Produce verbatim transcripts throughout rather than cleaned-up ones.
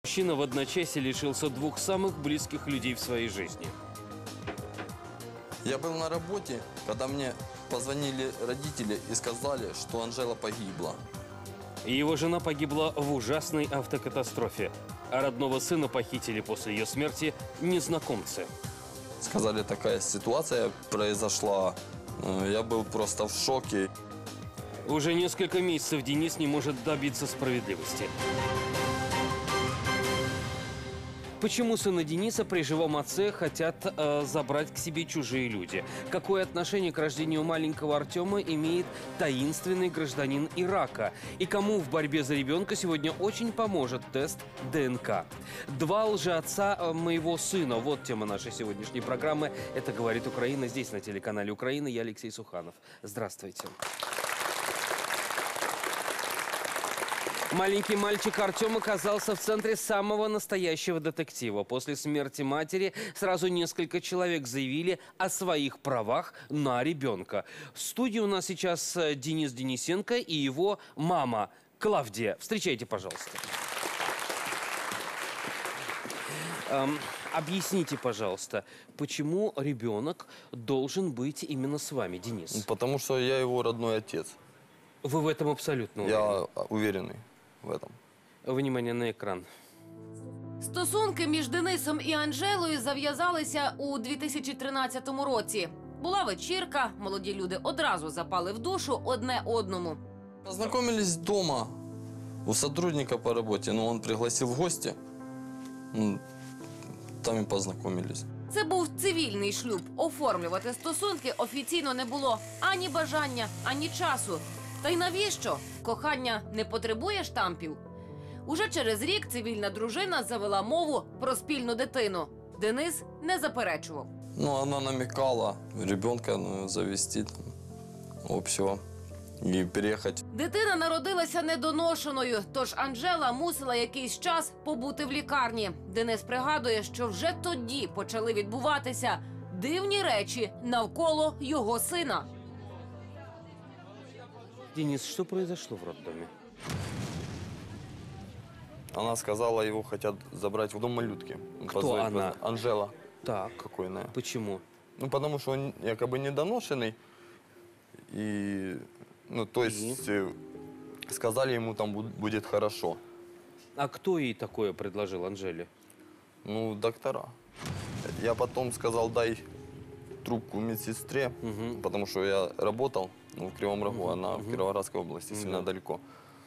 Мужчина в одночасье лишился двух самых близких людей в своей жизни. Я был на работе, когда мне позвонили родители и сказали, что Анжела погибла. Его жена погибла в ужасной автокатастрофе, а родного сына похитили после ее смерти незнакомцы. Сказали, такая ситуация произошла. Я был просто в шоке. Уже несколько месяцев Денис не может добиться справедливости. Почему сына Дениса при живом отце хотят э, забрать к себе чужие люди? Какое отношение к рождению маленького Артема имеет таинственный гражданин Ирака? И кому в борьбе за ребенка сегодня очень поможет тест ДНК? Два лжеотца э, моего сына. Вот тема нашей сегодняшней программы. Это «Говорит Украина» здесь, на телеканале «Украина». Я Алексей Суханов. Здравствуйте. Маленький мальчик Артем оказался в центре самого настоящего детектива. После смерти матери сразу несколько человек заявили о своих правах на ребенка. В студии у нас сейчас Денис Денисенко и его мама Клавдия. Встречайте, пожалуйста. Эм, объясните, пожалуйста, почему ребенок должен быть именно с вами, Денис? Потому что я его родной отец. Вы в этом абсолютно уверены? Я уверенный в этом. Внимание на екран. Стосунки між Денисом і Анжелою зав'язалися у дві тисячі тринадцятому році. Була вечірка, молоді люди одразу запали в душу одне одному. Познакомились дома у сотрудника по работе, но он пригласил в гости. Ну, там и познакомились. Це був цивільний шлюб. Оформлювати стосунки офіційно не було ані бажання, ані часу. Та й навіщо? Кохання не потребує штампів. Уже через рік цивільна дружина завела мову про спільну дитину. Денис не заперечував. Ну, она намекала ребенка ну, завести там, общего и переехать. Дитина народилася недоношеною, тож Анжела мусила якийсь час побути в лікарні. Денис пригадує, що вже тоді почали відбуватися дивні речі навколо його сина. Денис, что произошло в роддоме? Она сказала, его хотят забрать в дом малютки. Кто Позвонить, она? позвонить. Анжела. Так. Какойная. Почему? Ну, потому что он якобы недоношенный. И, ну, то есть, э, сказали ему, там буд- будет хорошо. А кто ей такое предложил, Анжеле? Ну, доктора. Я потом сказал, дай трубку медсестре, Мгм. потому что я работал ну, в Кривом Рогу, Мгм, она мгм. в Кировоградской области, Мгм. сильно далеко.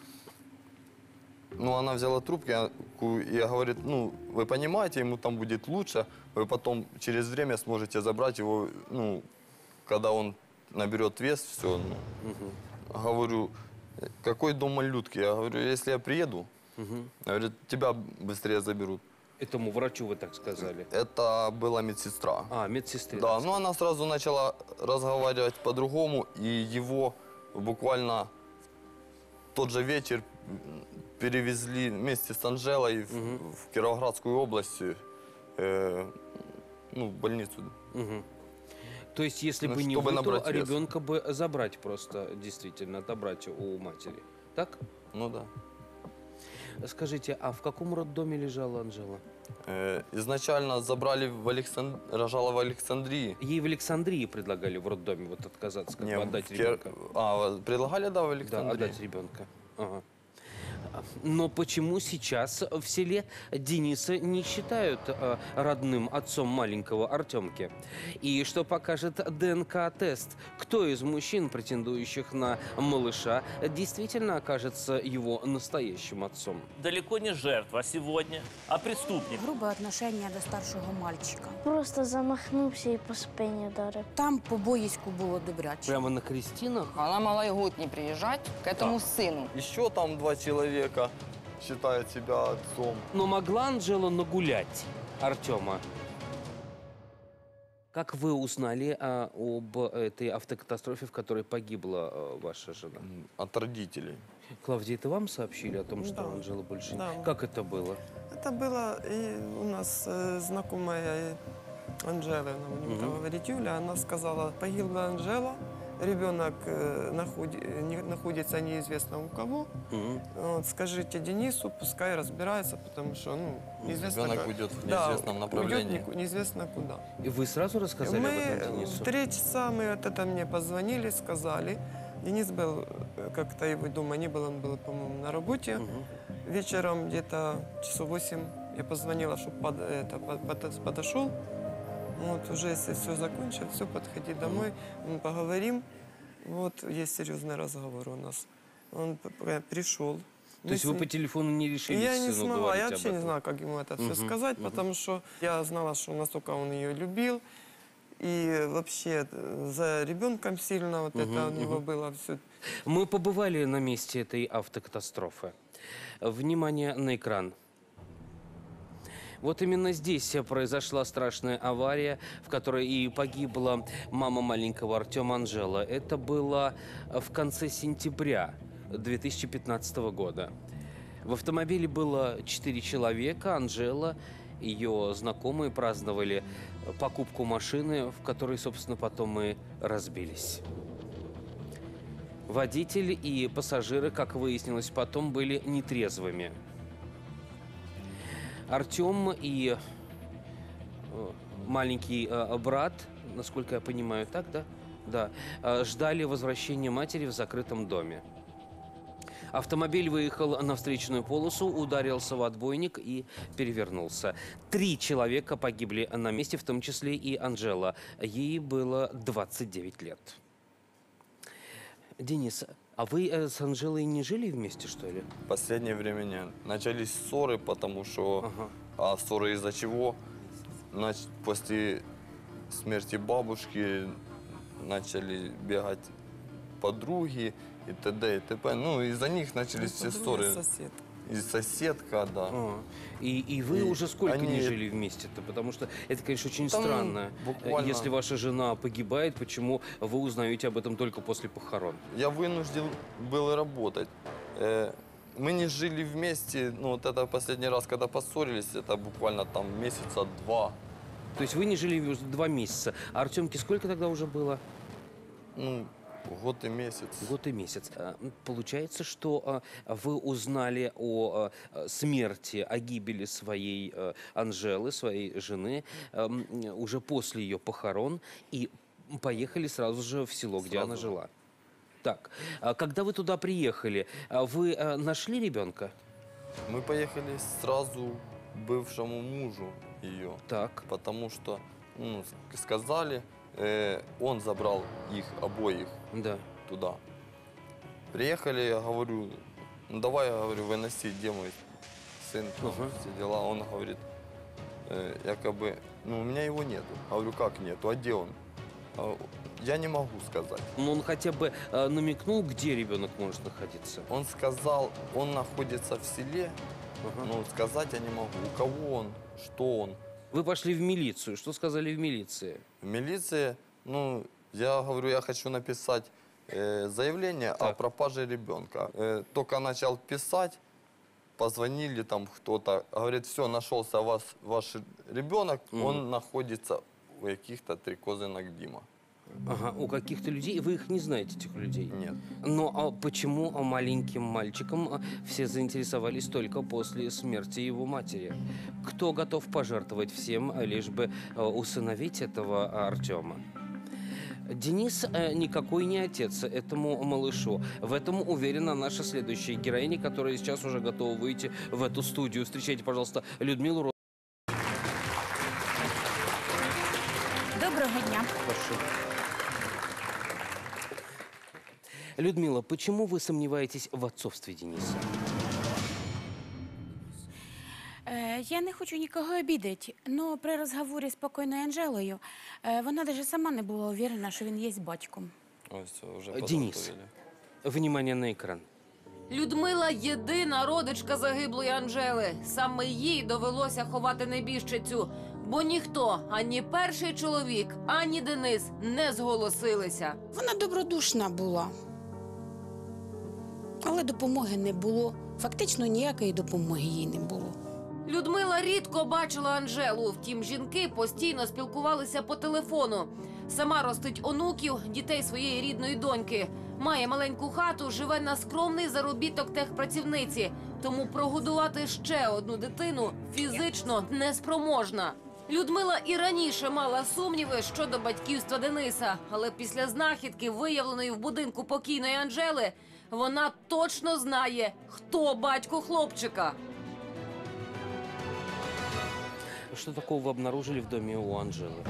Ну, она взяла трубку, я, ку- я говорит, ну, вы понимаете, ему там будет лучше, вы потом через время сможете забрать его, ну, когда он наберет вес, все. Ну. Мгм. Говорю, какой дом малютки? Я говорю, если я приеду, Мгм. говорит, тебя быстрее заберут. Этому врачу вы так сказали? Это была медсестра. А, медсестре. Да, но она сразу начала разговаривать по-другому, и его буквально в тот же вечер перевезли вместе с Анжелой в, Мгм. в Кировоградскую область, э, ну, в больницу. Мгм. То есть, если Ну, бы не чтобы вы, то набрать вес. ребенка бы забрать просто, действительно, отобрать у матери. Так? Ну да. Скажите, а в каком роддоме лежала Анжела? Э, изначально забрали в Александ... рожала в Александрии. Ей в Александрии предлагали в роддоме вот отказаться, как Не, бы отдать в Кир- ребенка. А, предлагали, да, в Да, Александрии? отдать ребенка. Ага. Но почему сейчас в селе Дениса не считают э, родным отцом маленького Артемки? И что покажет ДНК-тест? Кто из мужчин, претендующих на малыша, действительно окажется его настоящим отцом? Далеко не жертва сегодня, а преступник. Грубе отношення до старшого мальчика. Просто замахнувся і по спині вдарив. Там по боїську було добряче. Прямо на крестинах? Она могла и год не приезжать к этому сыну. Еще там два человека считают себя отцом. Но могла Анжела нагулять Артема? Как вы узнали а, об этой автокатастрофе, в которой погибла а, ваша жена? От родителей. Клавдия, это вам сообщили о том, что Да. Анжела больше Да. нет? Как это было? Это было и у нас э, знакомая Анжела, она будем Мгм. так говорить, Юля, она сказала, погибла Анжела, ребенок э, находи- не- находится неизвестно у кого. Мгм. Вот, скажите Денису, пускай разбирается, потому что, ну, неизвестно Ребенок как- уйдет в Да, неизвестном направлении. уйдет не- неизвестно куда. И вы сразу рассказали мы об этом Денису? в три часа мы вот это мне позвонили, сказали. Денис был, э, как-то его дома не было, он был, по-моему, на работе. Мгм. Вечером где-то часов восемь я позвонила, чтобы под, это, под- под- подошел. Вот, уже если все закончил, все, подходи домой, мы поговорим. Вот, есть серьезный разговор у нас. Он п- п- пришел. То есть вы по телефону не решили Я с не сыну смогла, говорить я об вообще не этом? знала, как ему это все Мгм, сказать, мгм. потому что я знала, что настолько он ее любил. И вообще э, за ребенком сильно вот это у него было все. Мы побывали на месте этой автокатастрофы. Внимание на экран. Вот именно здесь произошла страшная авария, в которой и погибла мама маленького Артема Анжела. Это было в конце сентября две тысячи пятнадцатого года. В автомобиле было четыре человека. Анжела, ее знакомые праздновали покупку машины, в которой, собственно, потом и разбились. Водитель и пассажиры, как выяснилось потом, были нетрезвыми. Артем и э, маленький э, брат, насколько я понимаю, так, да? Да. э, Ждали возвращения матери в закрытом доме. Автомобиль выехал на встречную полосу, ударился в отбойник и перевернулся. Три человека погибли на месте, в том числе и Анжела. Ей было двадцать девять лет. Денис, а вы э, с Анжелой не жили вместе, что ли? В последнее время нет. Начались ссоры, потому что... Ага. А ссоры из-за чего? Нач- После смерти бабушки начали бегать подруги и т.д. и т.п. Ну, из-за них начались все ссоры. Сосед. И соседка, да. А, И, и вы И уже сколько не они- жили вместе-то? Потому что это, конечно, очень Там странно. буквально- Если ваша жена погибает, почему вы узнаете об этом только после похорон? Я вынужден был работать. Э, Мы не жили вместе, ну, вот это последний раз, когда поссорились, это буквально там месяца два. То есть вы не жили уже два месяца. А Артемке сколько тогда уже было? Ну, год и месяц. Год и месяц. А, м, Получается, что а, вы узнали о а, смерти, о гибели своей а, Анжелы, своей жены, а, м, уже после ее похорон и поехали сразу же в село, где Сразу она же. жила. Так, а когда вы туда приехали, а вы а, нашли ребенка? Мы поехали сразу к бывшему мужу ее, Так. потому что, ну, с- сказали, э, он забрал их обоих Да. туда. Приехали, я говорю, ну давай, я говорю, выноси, где мой сын, там, Ага. все дела. Он говорит, э, якобы, ну у меня его нету. Говорю, как нету, а где он? А, Я не могу сказать. Ну, он хотя бы а, намекнул, где ребенок может находиться. Он сказал, он находится в селе, Ага. но сказать я не могу, у кого он, что он. Вы пошли в милицию. Что сказали в милиции? В милиции, ну, я говорю, я хочу написать э, заявление о Так. пропаже ребенка. Э, только начал писать, позвонили там кто-то, говорит, все, нашелся вас, ваш ребенок, Мгм. он находится у каких-то трикозинок Дима. Ага, у каких-то людей. Вы их не знаете, этих людей? Нет. Но а почему маленьким мальчиком а, все заинтересовались только после смерти его матери? Кто готов пожертвовать всем, а, лишь бы а, усыновить этого а, Артема? Денис э, никакой не отец этому малышу. В этом уверена наша следующая героиня, которая сейчас уже готова выйти в эту студию. Встречайте, пожалуйста, Людмилу Ро- Доброго дня. Прошу. Людмила, почему вы сомневаетесь в отцовстве Дениса? Е, я не хочу нікого обідати, але при розговорі з покойною Анжелою е, вона навіть сама не була уверена, що він є батьком. Ой, все, уже Денис. подготовили. Внимание на экран. Людмила – єдина родичка загиблої Анжели. Саме їй довелося ховати небіжчицю. Бо ніхто, ані перший чоловік, ані Денис не зголосилися. Вона добродушна була, але допомоги не було. Фактично ніякої допомоги їй не було. Людмила рідко бачила Анжелу, втім жінки постійно спілкувалися по телефону. Сама ростить онуків, дітей своєї рідної доньки. Має маленьку хату, живе на скромний заробіток техпрацівниці. Тому прогодувати ще одну дитину фізично неспроможна. Людмила і раніше мала сумніви щодо батьківства Дениса. Але після знахідки, виявленої в будинку покійної Анжели, вона точно знає, хто батько хлопчика. Что такого вы обнаружили в доме у Анжелы?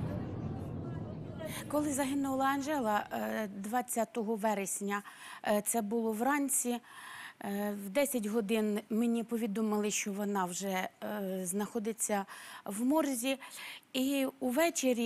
Коли загинула Анжела е, двадцятого вересня, е, це було вранці, е, в десять годин мені повідомили, що вона вже е, знаходиться в морзі. І увечері,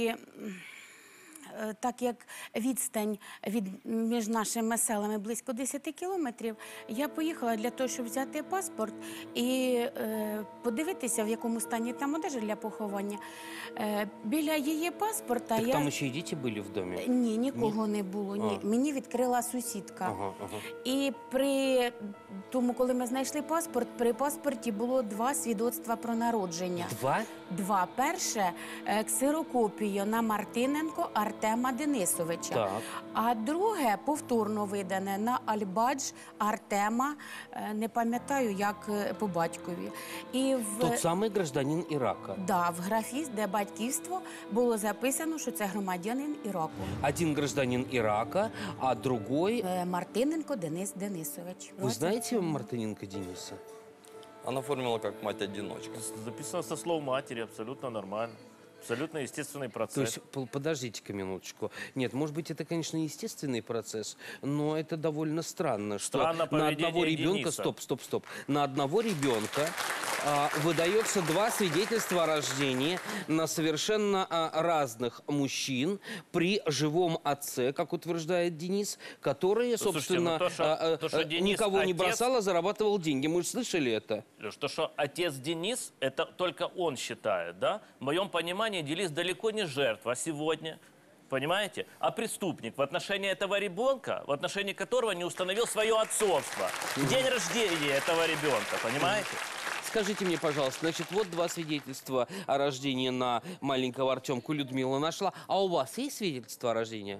е, так як відстань від, між нашими селами близько десять кілометрів, я поїхала для того, щоб взяти паспорт і е, подивитися, в якому стані там одежа для поховання. Е, біля її паспорта Так я... там еще и дети были в доме? Ні, нікого не було. Ні. А. Мені відкрила сусідка. Ага, ага. І при тому, коли ми знайшли паспорт, при паспорті було два свідоцтва про народження. Два? Два. Перше е, ксерокопію на Мартиненко Артема Денисовича. Так. А друге повторно видане на Альбадж Артема, е, не пам'ятаю, як е, по батькові. І в... Тот самый гражданин Ирака. Да, в графі, де батьківство, було записано, що це громадянин Іраку. Один гражданин Ирака, а другой... Е, Мартиненко Денис Денисович. Вы знаете Мартыненко Дениса? Она оформила как мать-одиночка. Записано со слов матери, абсолютно нормально. Абсолютно естественный процесс. То есть, пол- подождите-ка минуточку. Нет, может быть, это, конечно, естественный процесс, но это довольно странно, что Странно на поведение одного ребенка... Дениса. Стоп, стоп, стоп. На одного ребенка а, выдается два свидетельства о рождении на совершенно а, разных мужчин при живом отце, как утверждает Денис, который, слушайте, собственно, ну то, что- а, а, то, что а, Денис никого не отец- бросал, а зарабатывал деньги. Мы же слышали это? Леш, то, что отец Денис, это только он считает, да? В моем понимании Денис далеко не жертва сегодня, понимаете? А преступник в отношении этого ребенка, в отношении которого не установил свое отцовство. День рождения этого ребенка, понимаете? Скажите мне, пожалуйста, значит, вот два свидетельства о рождении на маленького Артемку Людмила нашла. А у вас есть свидетельство о рождении?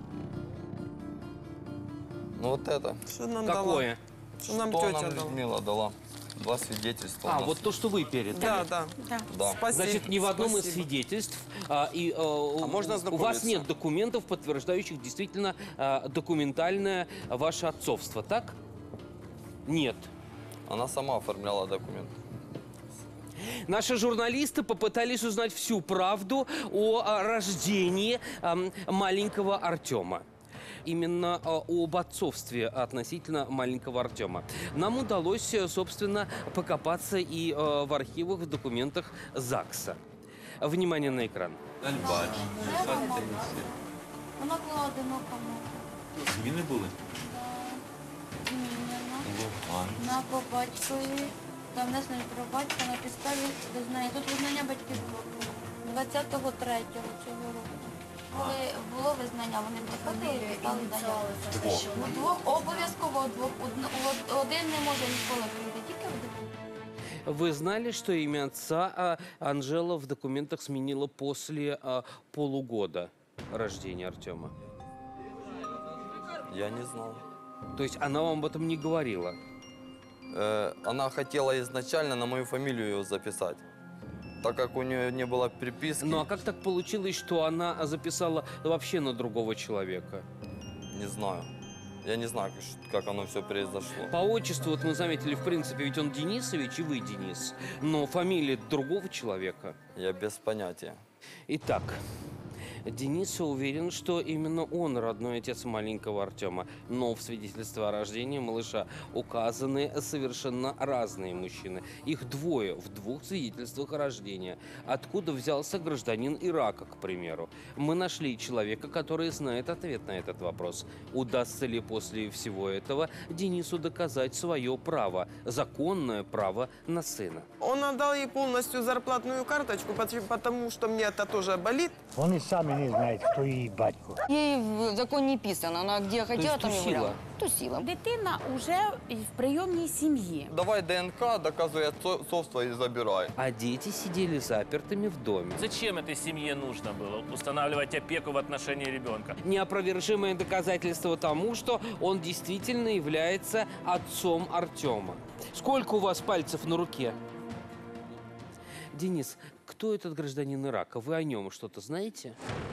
Ну вот это. Что нам дала? Какое? Что нам Что тетя нам дала? Людмила дала? Два свидетельства. А, у нас. вот то, что вы передали. Да, да. Да. Да. Спасибо. Значит, ни в одном из Спасибо. свидетельств а, и, а, у- можно у вас ознакомиться? нет документов, подтверждающих действительно а, документальное ваше отцовство, так? Нет. Она сама оформляла документ. Наши журналисты попытались узнать всю правду о а, рождении ам, маленького Артема. Именно а, об отцовстве относительно маленького Артема. Нам удалось, э, собственно, покопаться и э, в архивах, в документах ЗАГСа. Внимание на экран. Альбадж. Вона була одинока мова. Зміни були? Змінена. Луган. На по батькові. Там внесено про батька на підставі визнання. Тут визнання батьків було двадцятого третього цього року. Коли було визнання, вони приходили і писали заяву. Двох. Ну, двох обов'язково двох. Одно- од- Один не може ніколи прийти, тільки один. Вы знали, что имя отца а, Анжела в документах сменила после а, полугода рождения Артема? Я не знал. То есть она вам об этом не говорила? Э, она хотела изначально на мою фамилию ее записать. Так как у нее не было приписки, Ну а как так получилось, что она записала вообще на другого человека? не знаю. Я не знаю, ш- как оно все произошло. По отчеству, вот мы заметили, в принципе, ведь он Денисович, и вы Денис. Но фамилия другого человека. Я без понятия. Итак, Денис уверен, что именно он родной отец маленького Артема. Но в свидетельстве о рождении малыша указаны совершенно разные мужчины. Их двое в двух свидетельствах о рождении. Откуда взялся гражданин Ирака, к примеру? Мы нашли человека, который знает ответ на этот вопрос. Удастся ли после всего этого Денису доказать свое право, законное право на сына? Он отдал ей полностью зарплатную карточку, поч- потому что мне это тоже болит. Вони самі не знає, хто її батько. Ей в законе не писано, она где хотела, там и тусила? гуляла. Тусила. Дитина вже в прийомній сім'ї. Давай ДНК, доказывай отцовство и забирай. А дети сидели запертыми в доме. Зачем этой семье нужно было устанавливать опеку в отношении ребенка? Неопровержимое доказательство тому, что он действительно является отцом Артема. Сколько у вас пальцев на руке? Денис, кто этот гражданин Ирака? Вы о нем что-то знаете?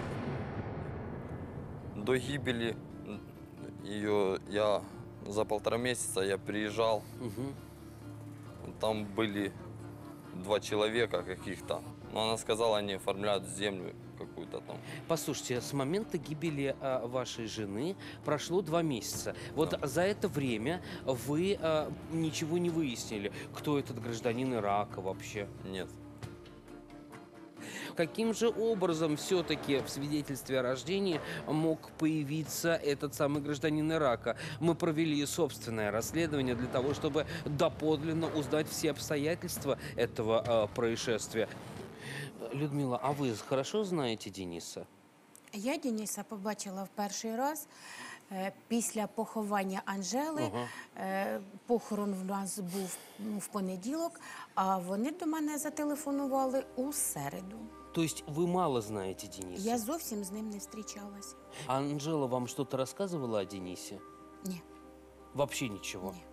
До гибели ее я за полтора месяца я приезжал. Мгм. Там были два человека каких-то. Но она сказала, они оформляют землю какую-то там. Послушайте, с момента гибели а, вашей жены прошло два месяца. Вот за это время вы а, ничего не выяснили, кто этот гражданин Ирака вообще. Нет. Каким же образом все-таки в свидетельстве о рождении мог появиться этот самый гражданин Ирака? Мы провели собственное расследование для того, чтобы доподлинно узнать все обстоятельства этого э, происшествия. Людмила, а вы хорошо знаете Дениса? Я Дениса побачила в перший раз е, після поховання Анжели. Ага. Е, Похорон в нас був ну, в понеділок, а вони до мене зателефонували у середу. То есть вы мало знаете Дениса? Я зовсім з ним не зустрічалась. А Анжела вам что-то рассказывала о Денисе? Ні, Вообще ничего? ні.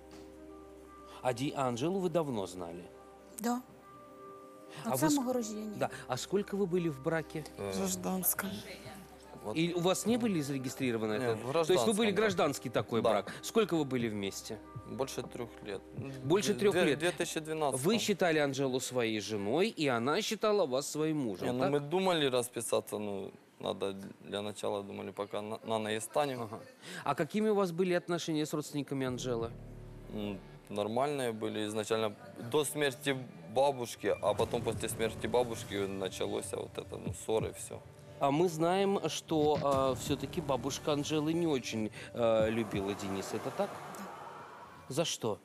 А, Ди- а Анжелу вы давно знали? Да. А От вы ск- самого рождения. Да. А сколько вы были в браке? Э, В Гражданском. вот И у вас не были зарегистрированы? Не, это? в То есть вы были гражданском, да. гражданский такой Да. брак? Сколько вы были вместе? больше трех лет. Больше трех Две- лет? две тысячи двенадцатом. Вы считали Анжелу своей женой, и она считала вас своим мужем, Не, ну так? мы думали расписаться, ну, надо для начала, думали, пока на, на наестанем. Ага. А какими у вас были отношения с родственниками Анжелы? М, Нормальные были изначально до смерти бабушки, а потом после смерти бабушки началось вот это, ну, ссоры, все. А мы знаем, что все-таки бабушка Анжелы не очень э, любила Дениса. Это так? За что?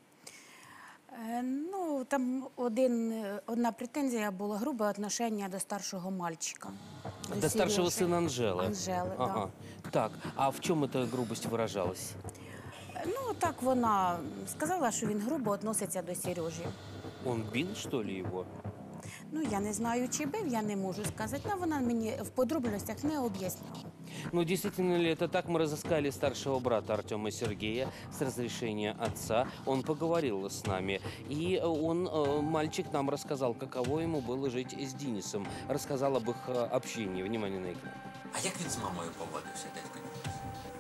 Е, Ну, там один, е, одна претензія була грубе отношення до старшого мальчика. До старшего Сережи. сына Анжелы? Анжели, Ага. Так, а в чем эта грубость выражалась? да. Ну, так вона сказала, що він грубо відноситься до Сережі. Он бил, что ли, его? Ну, я не знаю, чи бив, я не можу сказати, але вона мені в подробностях не об'ясняла. Ну, действительно ли это так? Мы разыскали старшего брата Артема Сергея с разрешения отца. Он поговорил с нами. И он, э, мальчик, нам рассказал, каково ему было жить с Денисом. Рассказал об их э, общении. Внимание на экран. А як він з мамою поводився, дядько Денис?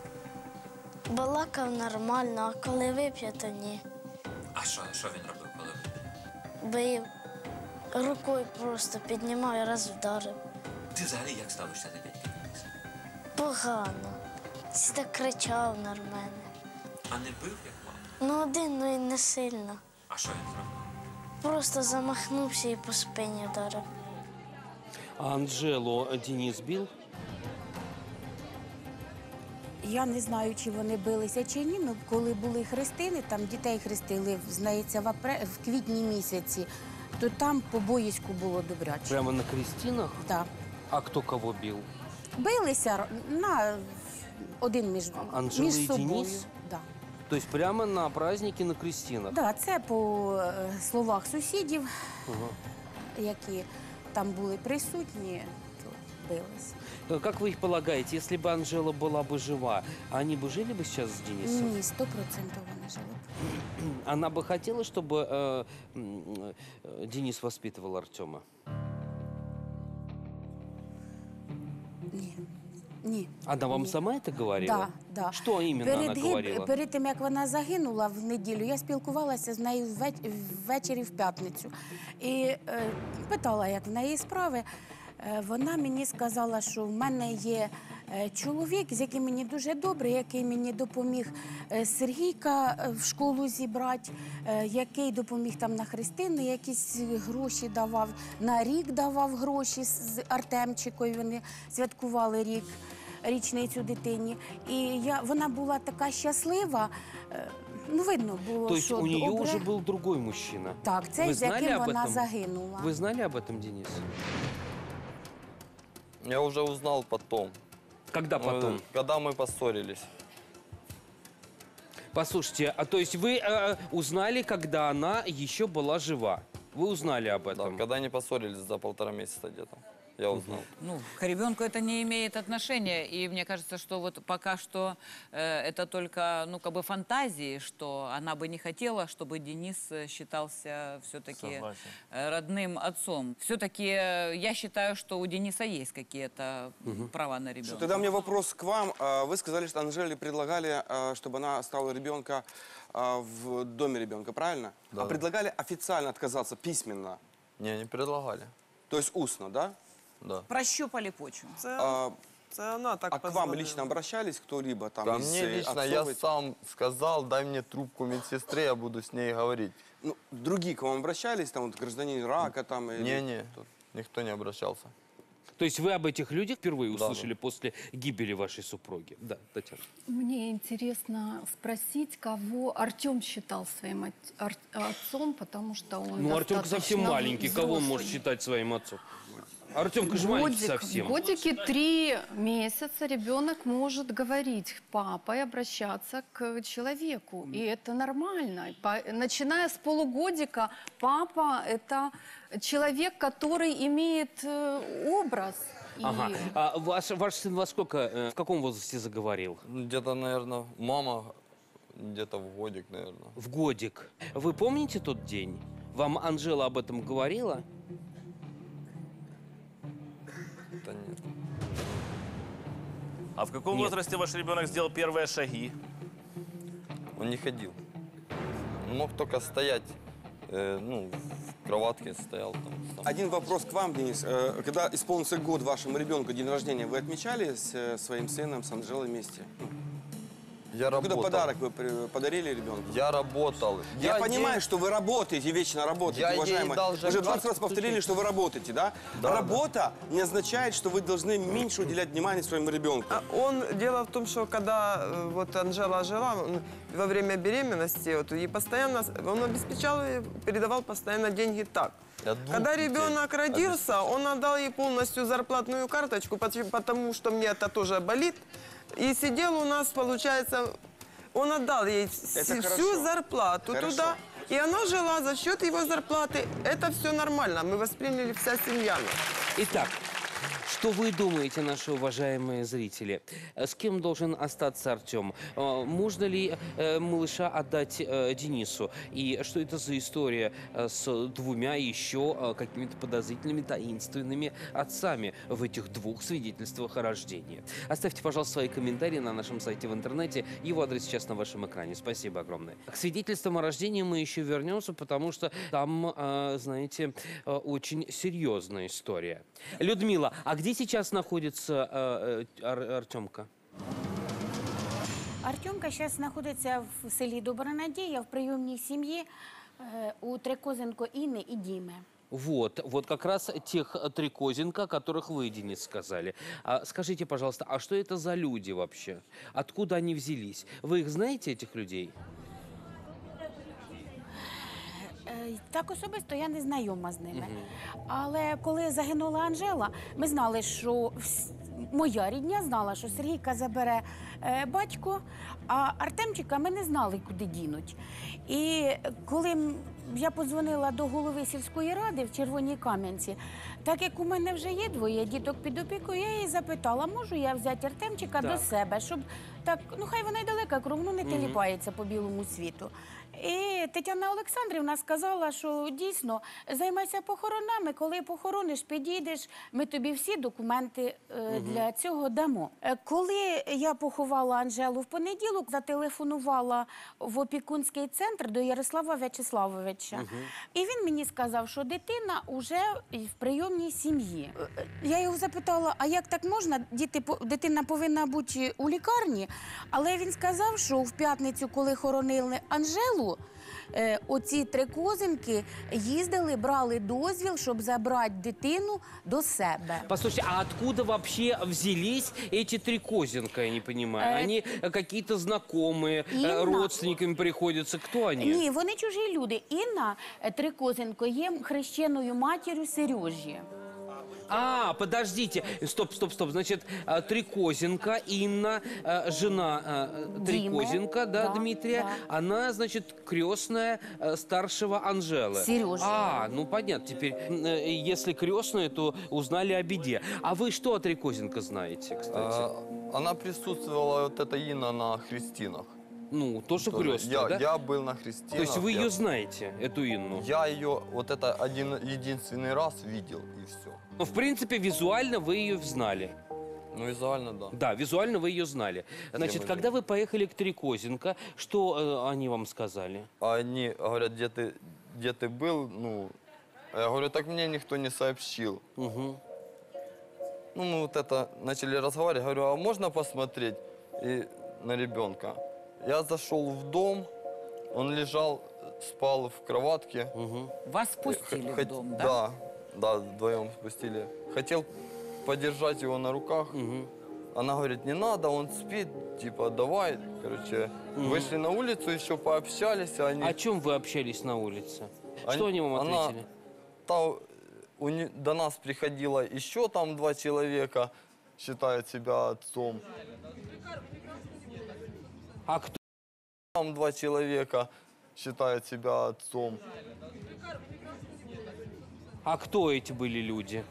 Балакав нормально, а коли вип'є, то ні. А що, що він робив, коли випив? Бив. Рукою просто піднімав і раз вдарив. Ти взагалі як ставишся до дядька Дениса? Погано. Всі так кричав на мене. А не бив, як мама? Ну, один, ну і не сильно. А що він зробив? Просто замахнувся і по спині вдарив. А Анжелу Денис бил? Я не знаю, чи вони билися чи ні, але коли були хрестини, там дітей хрестили, знається, в, апре... в квітні місяці, то там по боїську було добряче. Прямо на крестинах? Да. А кто кого бил? Билися на один між, Анжела між і собою. Денис? Да. То есть прямо на празднике на крестинах? Да, це по е, словах сусідів, Ага. які там були присутні, то билися. Э, Как вы их полагаете, если бы Анжела была бы жива, они бы жили бы сейчас с Денисом? Ні, сто процентів вони жили б. Она бы хотела, чтобы э, м, э, Денис воспитывал Артема? Ні. Ні. Она вам Ні. сама это говорила? Да, да. Что именно перед, она гиб- говорила? перед тим, як вона загинула в неділю, я спілкувалася з нею ввеч- ввечері в п'ятницю. І е, питала, як в неї справи. Е, вона мені сказала, що в мене є е, чоловік, з яким мені дуже добре, який мені допоміг е, Сергійка е, в школу зібрати, е, який допоміг там на хрестини, якісь гроші давав, на рік давав гроші з Артемчикою, вони святкували рік. Річницю дитині. І я, вона була така щаслива, е, ну, видно було, То есть що у нее добре. уже был другой мужчина? Так, цей, Вы з знали яким об вона этом? загинула. Вы знали об этом, Денис? Я уже узнал потом. Когда Ну, потом? Когда мы поссорились. Послушайте, а то есть вы э, узнали, когда она еще была жива? Вы узнали об Да, этом? когда они поссорились за полтора месяца где-то. Я узнал. Ну, к ребенку это не имеет отношения. И мне кажется, что вот пока что э, это только, ну, как бы фантазии, что она бы не хотела, чтобы Денис э, считался все-таки Согласен. э, родным отцом. Все-таки э, я считаю, что у Дениса есть какие-то права на ребенка. Тогда у меня вопрос к вам. А, Вы сказали, что Анжеле предлагали, а, чтобы она оставила ребенка а, в доме ребенка, правильно? Да. А предлагали официально отказаться, письменно? Не, не предлагали. То есть устно, да? Да. Прощупали почву. Це, А, це вона так а к вам позвонила. лично обращались кто-либо? Там, Ко из, мне э, лично, отцов я этих? сам сказал, дай мне трубку медсестры, я буду с ней говорить. Ну, другие к вам обращались? Там вот гражданин Рака там? или Не-не, кто-то? никто не обращался. То есть вы об этих людях впервые Да, услышали после гибели вашей супруги? Да, Татьяна. Мне интересно спросить, кого Артем считал своим от- ар- отцом, потому что он Ну, Артемка совсем достаточно маленький, кого он может взрослый. считать своим отцом? Артемка же маленький Годик, совсем. годики три месяца ребенок может говорить папой, обращаться к человеку. И это нормально. По- начиная с полугодика, папа – это человек, который имеет э, образ. И Ага. А ваш, ваш сын во сколько, э, в каком возрасте заговорил? Ну, где-то, наверное, мама где-то в годик, наверное. В годик. Вы помните тот день? Вам Анжела об этом говорила? Это нет. А в каком Нет. возрасте ваш ребенок сделал первые шаги? Он не ходил. Он мог только стоять, э, ну, в кроватке стоял там. сам. Один вопрос к вам, Денис. Э, Когда исполнился год вашему ребенку, день рождения, вы отмечали с э, своим сыном, с Анжелой вместе? Я Когда работал. подарок вы при- подарили ребенку? Я работал. Я, понимаю, ей- что вы работаете, вечно работаете, Я ей уважаемые. дал Вы уже двадцать раз жемчужку. повторили, что вы работаете, да? Да, Работа не означает, что вы должны меньше уделять внимания своему ребенку. А Он, дело в том, что когда э, вот Анжела жила, он во время беременности, вот, и постоянно, он обеспечал, и передавал постоянно деньги так. Я двух Когда детей ребенок родился, обеспечил. он отдал ей полностью зарплатную карточку, почему- потому что мне это тоже болит. И сидел у нас, получается, он отдал ей вс- Это всю хорошо. зарплату Хорошо. туда. И она жила за счет его зарплаты. Это все нормально. Мы восприняли вся семья. Итак, что вы думаете, наши уважаемые зрители? Э, С кем должен остаться Артем? Э, Можно ли э, малыша отдать э, Денису? И что это за история э, с двумя еще э, какими-то подозрительными, таинственными отцами в этих двух свидетельствах о рождении? Оставьте, пожалуйста, свои комментарии на нашем сайте в интернете. Его адрес сейчас на вашем экране. Спасибо огромное. К свидетельствам о рождении мы еще вернемся, потому что там, э, знаете, э, очень серьезная история. Людмила, а где сейчас находится э, э, Ар- Артемка? Артемка зараз знаходиться в селі Добронадія в прийомній сім'ї е, у Трикозенко Інни і Діми. Вот, вот как раз тех э, три Козенко, о которых вы, Денис, сказали. А скажите, пожалуйста, а что это за люди вообще? Откуда они взялись? Вы их знаете, этих людей? Е, Так особисто я не знайома з ними. Але коли загинула Анжела, ми знали, що вс- моя рідня знала, що Сергійка забере е, батько, а Артемчика ми не знали, куди дінуть. І коли м- я подзвонила до голови сільської ради в Червоній Кам'янці, так як у мене вже є двоє діток під опікою, я її запитала, можу я взяти Артемчика Так. до себе, щоб так, ну хай вона й далека, кровно не теліпається по білому світу. І Тетяна Олександрівна сказала, що дійсно займайся похоронами, коли похорониш, підійдеш, ми тобі всі документи е, для цього дамо. Е, Коли я поховала Анжелу в понеділок, зателефонувала в опікунський центр до Ярослава В'ячеславовича. І він мені сказав, що дитина вже в прийомній сім'ї. Е, е, Я його запитала, а як так можна? Діти, по- дитина повинна бути у лікарні. Але він сказав, що в п'ятницю, коли хоронили Анжелу, е, оці три Козинки їздили, брали дозвіл, щоб забрати дитину до себе. Послушайте, а откуда вообще взялись эти три Козенко, я не понимаю? Э, Они э, какие-то знакомые, э, Инна. родственниками приходятся? Кто они? Ні, вони чужі люди. Інна е, Трикозенко є хрещеною матір'ю Сережі. А, подождите. Стоп, стоп, стоп. Значит, э, Трикозенко Инна, э, жена э, Трикозенко, да, да, Дмитрия, да. она, значит, крестная э, старшего Анжелы. Сережи. А, ну понятно. Теперь, э, если крестная, то узнали о беде. А вы что о Трикозенко знаете, кстати? А, она присутствовала, вот эта Инна, на крестинах. Ну, то, что Тоже. крестная, я, да? я был на крестинах. То есть вы я- ее знаете, эту Инну? Я ее вот это один единственный раз видел, и все. Ну, в принципе, визуально вы ее знали. Ну, визуально, да. Да, визуально вы ее знали. Значит, мы когда вы поехали к Трикозенко, что э, они вам сказали? Они говорят, где ты, где ты был, ну... Я говорю, так мне никто не сообщил. Угу. Ну, мы вот это начали разговаривать, говорю, а можно посмотреть и на ребенка? Я зашел в дом, он лежал, спал в кроватке. Угу. Вас спустили Х- в дом, да? Да, да, вдвоем спустили. Хотел подержать его на руках. Угу. Она говорит, не надо, он спит, типа, давай. Короче, Мгм. вышли на улицу, еще пообщались. Они... О чем вы общались на улице? Они- Что они вам она- ответили? та- у не- до нас приходило еще там два человека, считают себя отцом. А кто? Там два человека считают себя отцом. А кто эти были люди?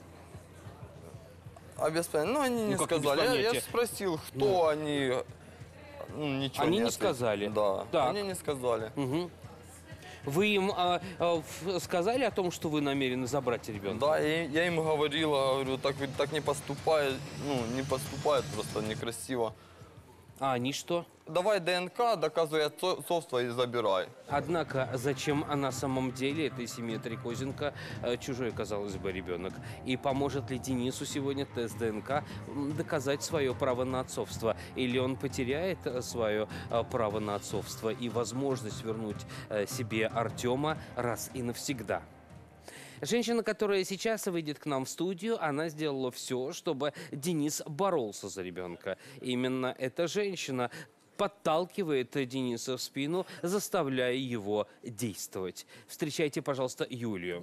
А без понятия. Ну, они не Ну, как без сказали. Я, я понятия? спросил, кто Ну. они. Ну, ничего Они не ответили. сказали? Да, Так. они не сказали. Угу. Вы им а, а, ф- сказали о том, что вы намерены забрать ребенка? Да, я, я им говорила, говорю, так, вы- так не поступает, ну, не поступает просто некрасиво. А они что? Давай ДНК, доказывай отцовство и забирай. Однако, зачем на самом деле этой семье Трикозенко э, чужой, казалось бы, ребенок? И поможет ли Денису сегодня тест ДНК м, доказать свое право на отцовство? Или он потеряет э, свое э, право на отцовство и возможность вернуть э, себе Артема раз и навсегда? Женщина, которая сейчас выйдет к нам в студию, она сделала все, чтобы Денис боролся за ребенка. Именно эта женщина подталкивает Дениса в спину, заставляя его действовать. Встречайте, пожалуйста, Юлию.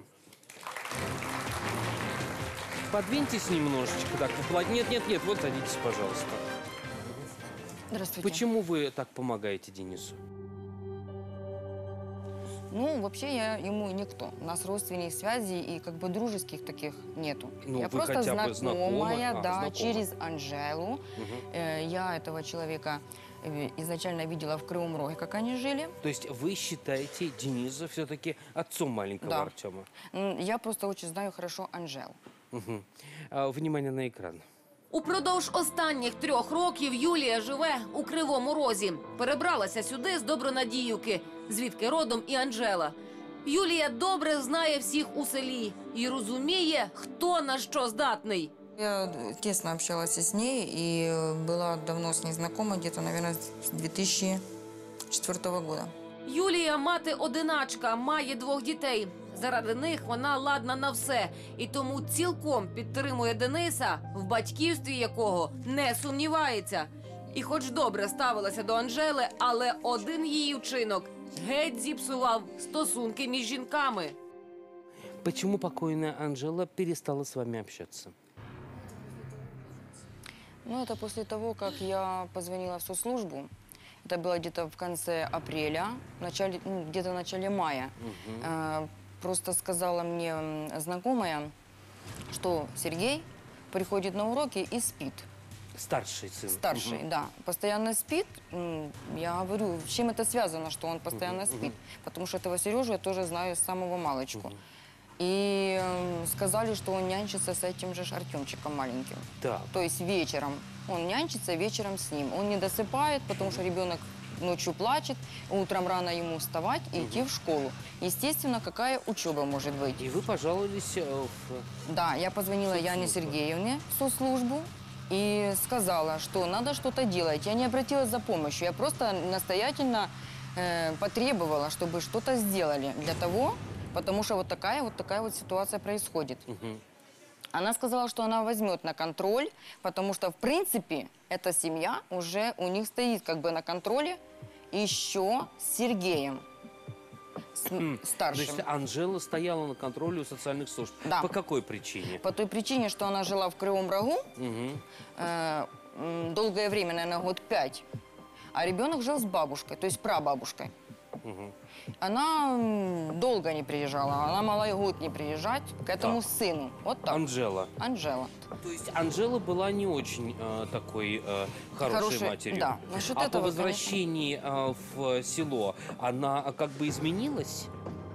Подвиньтесь немножечко. Так, вплоть- Нет, нет, нет, вот садитесь, пожалуйста. Здравствуйте. Почему вы так помогаете Денису? Ну, вообще я ему никто. У нас родственных связей и как бы дружеских таких нету. Ну, я вы просто хотя бы знакомая, знакомы? А, да, знакомы. через Анжелу. Э, я этого человека э, изначально видела в Кривом Роге, как они жили. То есть вы считаете Дениса все-таки отцом маленького Да. Артема? М, Я просто очень знаю хорошо Анжелу. Угу. А, внимание на экран. Упродовж останніх трьох років Юлія живе у Кривому Розі. Перебралася сюди з Добронадіївки, звідки родом і Анжела. Юлія добре знає всіх у селі і розуміє, хто на що здатний. Я тесно общалась с ней и э, была давно с ней знакома, где-то, наверное, с две тысячи четвёртого года. Юлія мати-одиначка, має двох дітей. Заради них вона ладна на все. І тому цілком підтримує Дениса, в батьківстві якого не сумнівається. І хоч добре ставилася до Анжели, але один її вчинок геть зіпсував стосунки між жінками. Почему покойная Анжела перестала с вами общаться? Ну, это после того, как я позвонила в соцслужбу. Это было где-то в конце апреля, в начале, ну, где-то в начале мая. Э, просто сказала мне м, знакомая, что Сергей приходит на уроки и спит. Старший сын. Старший, Мгм. да. Постоянно спит. М, Я говорю, с чем это связано, что он постоянно Мгм, спит? мгм. Потому что этого Сережу я тоже знаю с самого малочку. И м, сказали, что он нянчится с этим же ж Артемчиком маленьким. Так. То есть вечером. Он нянчится вечером с ним. Он не досыпает, потому что ребенок ночью плачет, утром рано ему вставать и идти в школу. Естественно, какая учеба может быть? И вы пожаловались э, в... Да, я позвонила Яне Соцслужбу. Сергеевне в соцслужбу и сказала, что надо что-то делать. Я не обратилась за помощью, я просто настоятельно э, потребовала, чтобы что-то сделали для того, потому что вот такая вот такая вот ситуация происходит. Мгм. Она сказала, что она возьмет на контроль, потому что, в принципе, эта семья уже у них стоит как бы на контроле еще с Сергеем. с- То старшим. есть Анжела стояла на контроле у социальных служб. Да. По какой причине? По той причине, что она жила в Кривом Рогу Мгм. э, м, долгое время, наверное, год пять, а ребенок жил с бабушкой, то есть прабабушкой. Мгм. Она м, долго не приезжала, она могла и год не приезжать к этому Так. сыну. Вот так. Анжела. Анжела. То есть Анжела была не очень э, такой э, хорошей, Хорошей, матерью. да. Насчет а этого, по возвращении э, в село она э, как бы изменилась?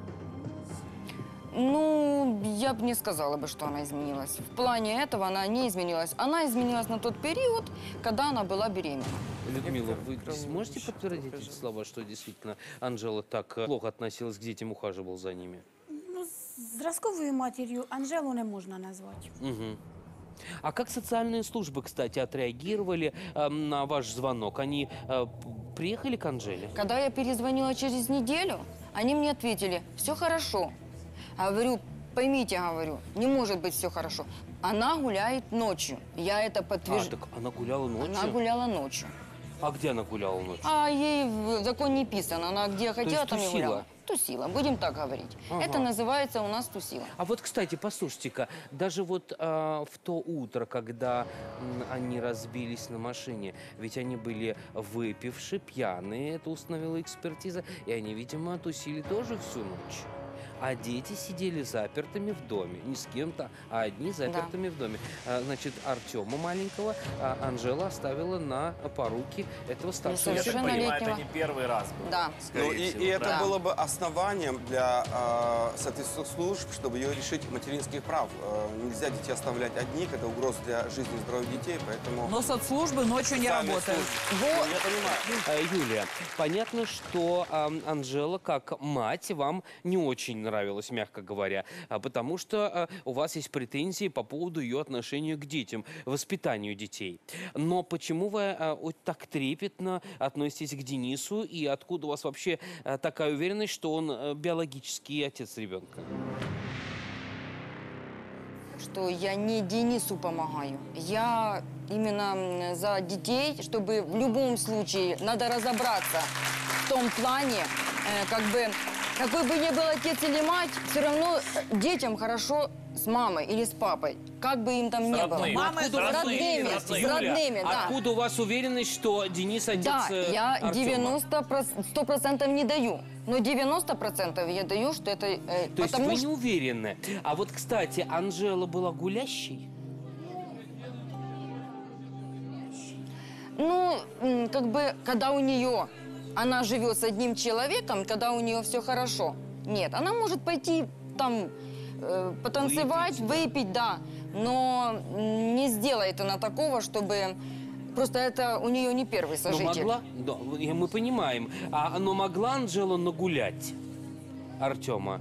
Ну, я бы не сказала бы, что она изменилась. В плане этого она не изменилась. Она изменилась на тот период, когда она была беременна. Людмила, вы можете подтвердить эти слова, что действительно Анжела так э, плохо относилась к детям, ухаживала за ними? Ну, зразковою матір'ю Анжелу не можна назвати. Мгм. А как социальные службы, кстати, отреагировали э, на ваш звонок? Они э, п- приехали к Анжеле? Когда я перезвонила через неделю, они мне ответили, все хорошо. А говорю, поймите, говорю, не может быть все хорошо. Она гуляет ночью. Я это А, подтверждаю. так она гуляла ночью? Она гуляла ночью. А где она гуляла ночью? А ей в закон не писано. Она где хотела, есть там и тусила? гуляла. Тусила, будем так говорить. Ага. Это называется у нас тусила. А вот, кстати, послушайте-ка, даже вот а, в то утро, когда м, они разбились на машине, ведь они были выпившие, пьяные, это установила экспертиза, и они, видимо, тусили тоже всю ночь. А дети сидели запертыми в доме. Не с кем-то, а одни запертыми в доме. А, значит, Артема маленького а, Анжела оставила на поруки этого старшего. Я так понимаю, это Совершеннолетнего. не первый раз был. Да. скорее Ну, и, всего, и это да. было бы основанием для э, соответствующих служб, чтобы ее лишить материнских прав. Э, нельзя детей оставлять одних, это угроза для жизни и здоровья детей, поэтому... Но соцслужбы ночью не Социальные работают. службы. Во- Я понимаю. А, Юлия, понятно, что а, Анжела, как мать, вам не очень нравилась, мягко говоря, а, потому что а, у вас есть претензии по поводу ее отношения к детям, воспитанию детей. Но почему вы а, вот так трепетно относитесь к Денису, и откуда у вас вообще а, такая уверенность, что он а, биологический отец ребенка? Что я не Денису помогаю. Я именно м, за детей, чтобы в любом случае надо разобраться в том плане, э, как бы, какой бы ни был отец или мать, все равно э, детям хорошо с мамой или с папой. Как бы им там С ни было. родными. Мама С это родными, родные, с родные. родными, да. Откуда у вас уверенность, что Денис отец Да, э, я Артема? девяносто сто процентов не даю. Но девяносто процентов я даю, что это... э, То есть потому вы что... не уверены. А вот, кстати, Анжела была гулящей? Ну, м, как бы, когда у нее, она живет с одним человеком, когда у нее все хорошо. Нет, она может пойти там э, потанцевать, выпить. да. Но м, не сделает она такого, чтобы... Просто это у нее не первый Но сожитель. могла, да, и мы понимаем, а, но могла Анжела нагулять Артема?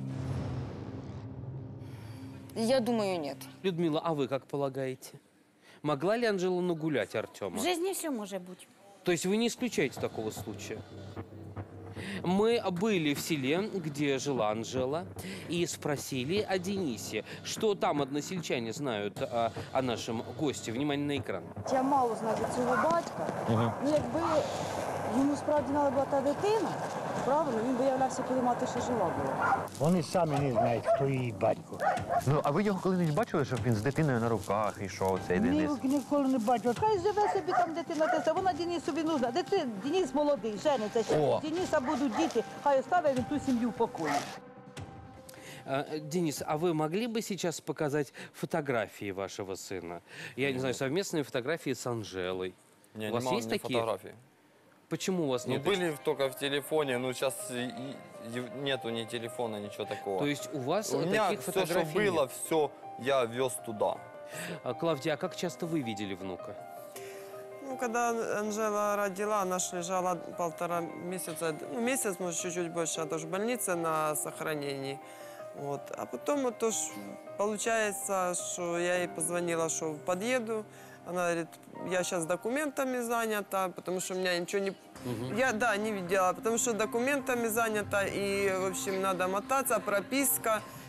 Я думаю, нет. Людмила, а вы как полагаете? Могла ли Анжела нагулять Артема? В житті все може бути. То есть вы не исключаете такого случая? Мы были в селе, где жила Анжела, и спросили о Денисе, что там односельчане знают о, о нашем госте. Внимание на экран. Я мало знаю цього батька. Ну, якби йому справді надо була та дитина, правильно, він би являвся, коли мати ще жива була. Вони самі не знають, хто її батько. Ну, а ви його коли-небудь бачили, щоб він з дитиною на руках йшов, цей Денис? Ні, ніколи не бачила. Хай живе собі там дитина, те, вона Денисові нужна. Дити, Денис молодий, жениться ще. О. Дениса будуть діти, хай оставить він ту сім'ю в покої. А, Денис, а вы могли бы сейчас показать фотографии вашего сына? Я не знаю, совместные фотографии с Анжелой. Не, у вас нема есть у меня такие? фотографии. Почему у вас Ну, нет? были только в телефоне, но сейчас нету ни телефона, ничего такого. То есть у вас У меня таких все, фотографий что было, нет? все я вез туда. А, Клавдия, а как часто вы видели внука? Ну, когда Анжела родила, она ж лежала полтора месяца, ну, месяц, может, чуть-чуть больше, а тоже в больнице на сохранении. Вот. А потом вот тоже получается, что я ей позвонила, что подъеду. Она говорит, я сейчас документами занята, потому что у меня ничего не... Я, да, не видела, потому что документами занята, и, в общем, надо мотаться, прописка.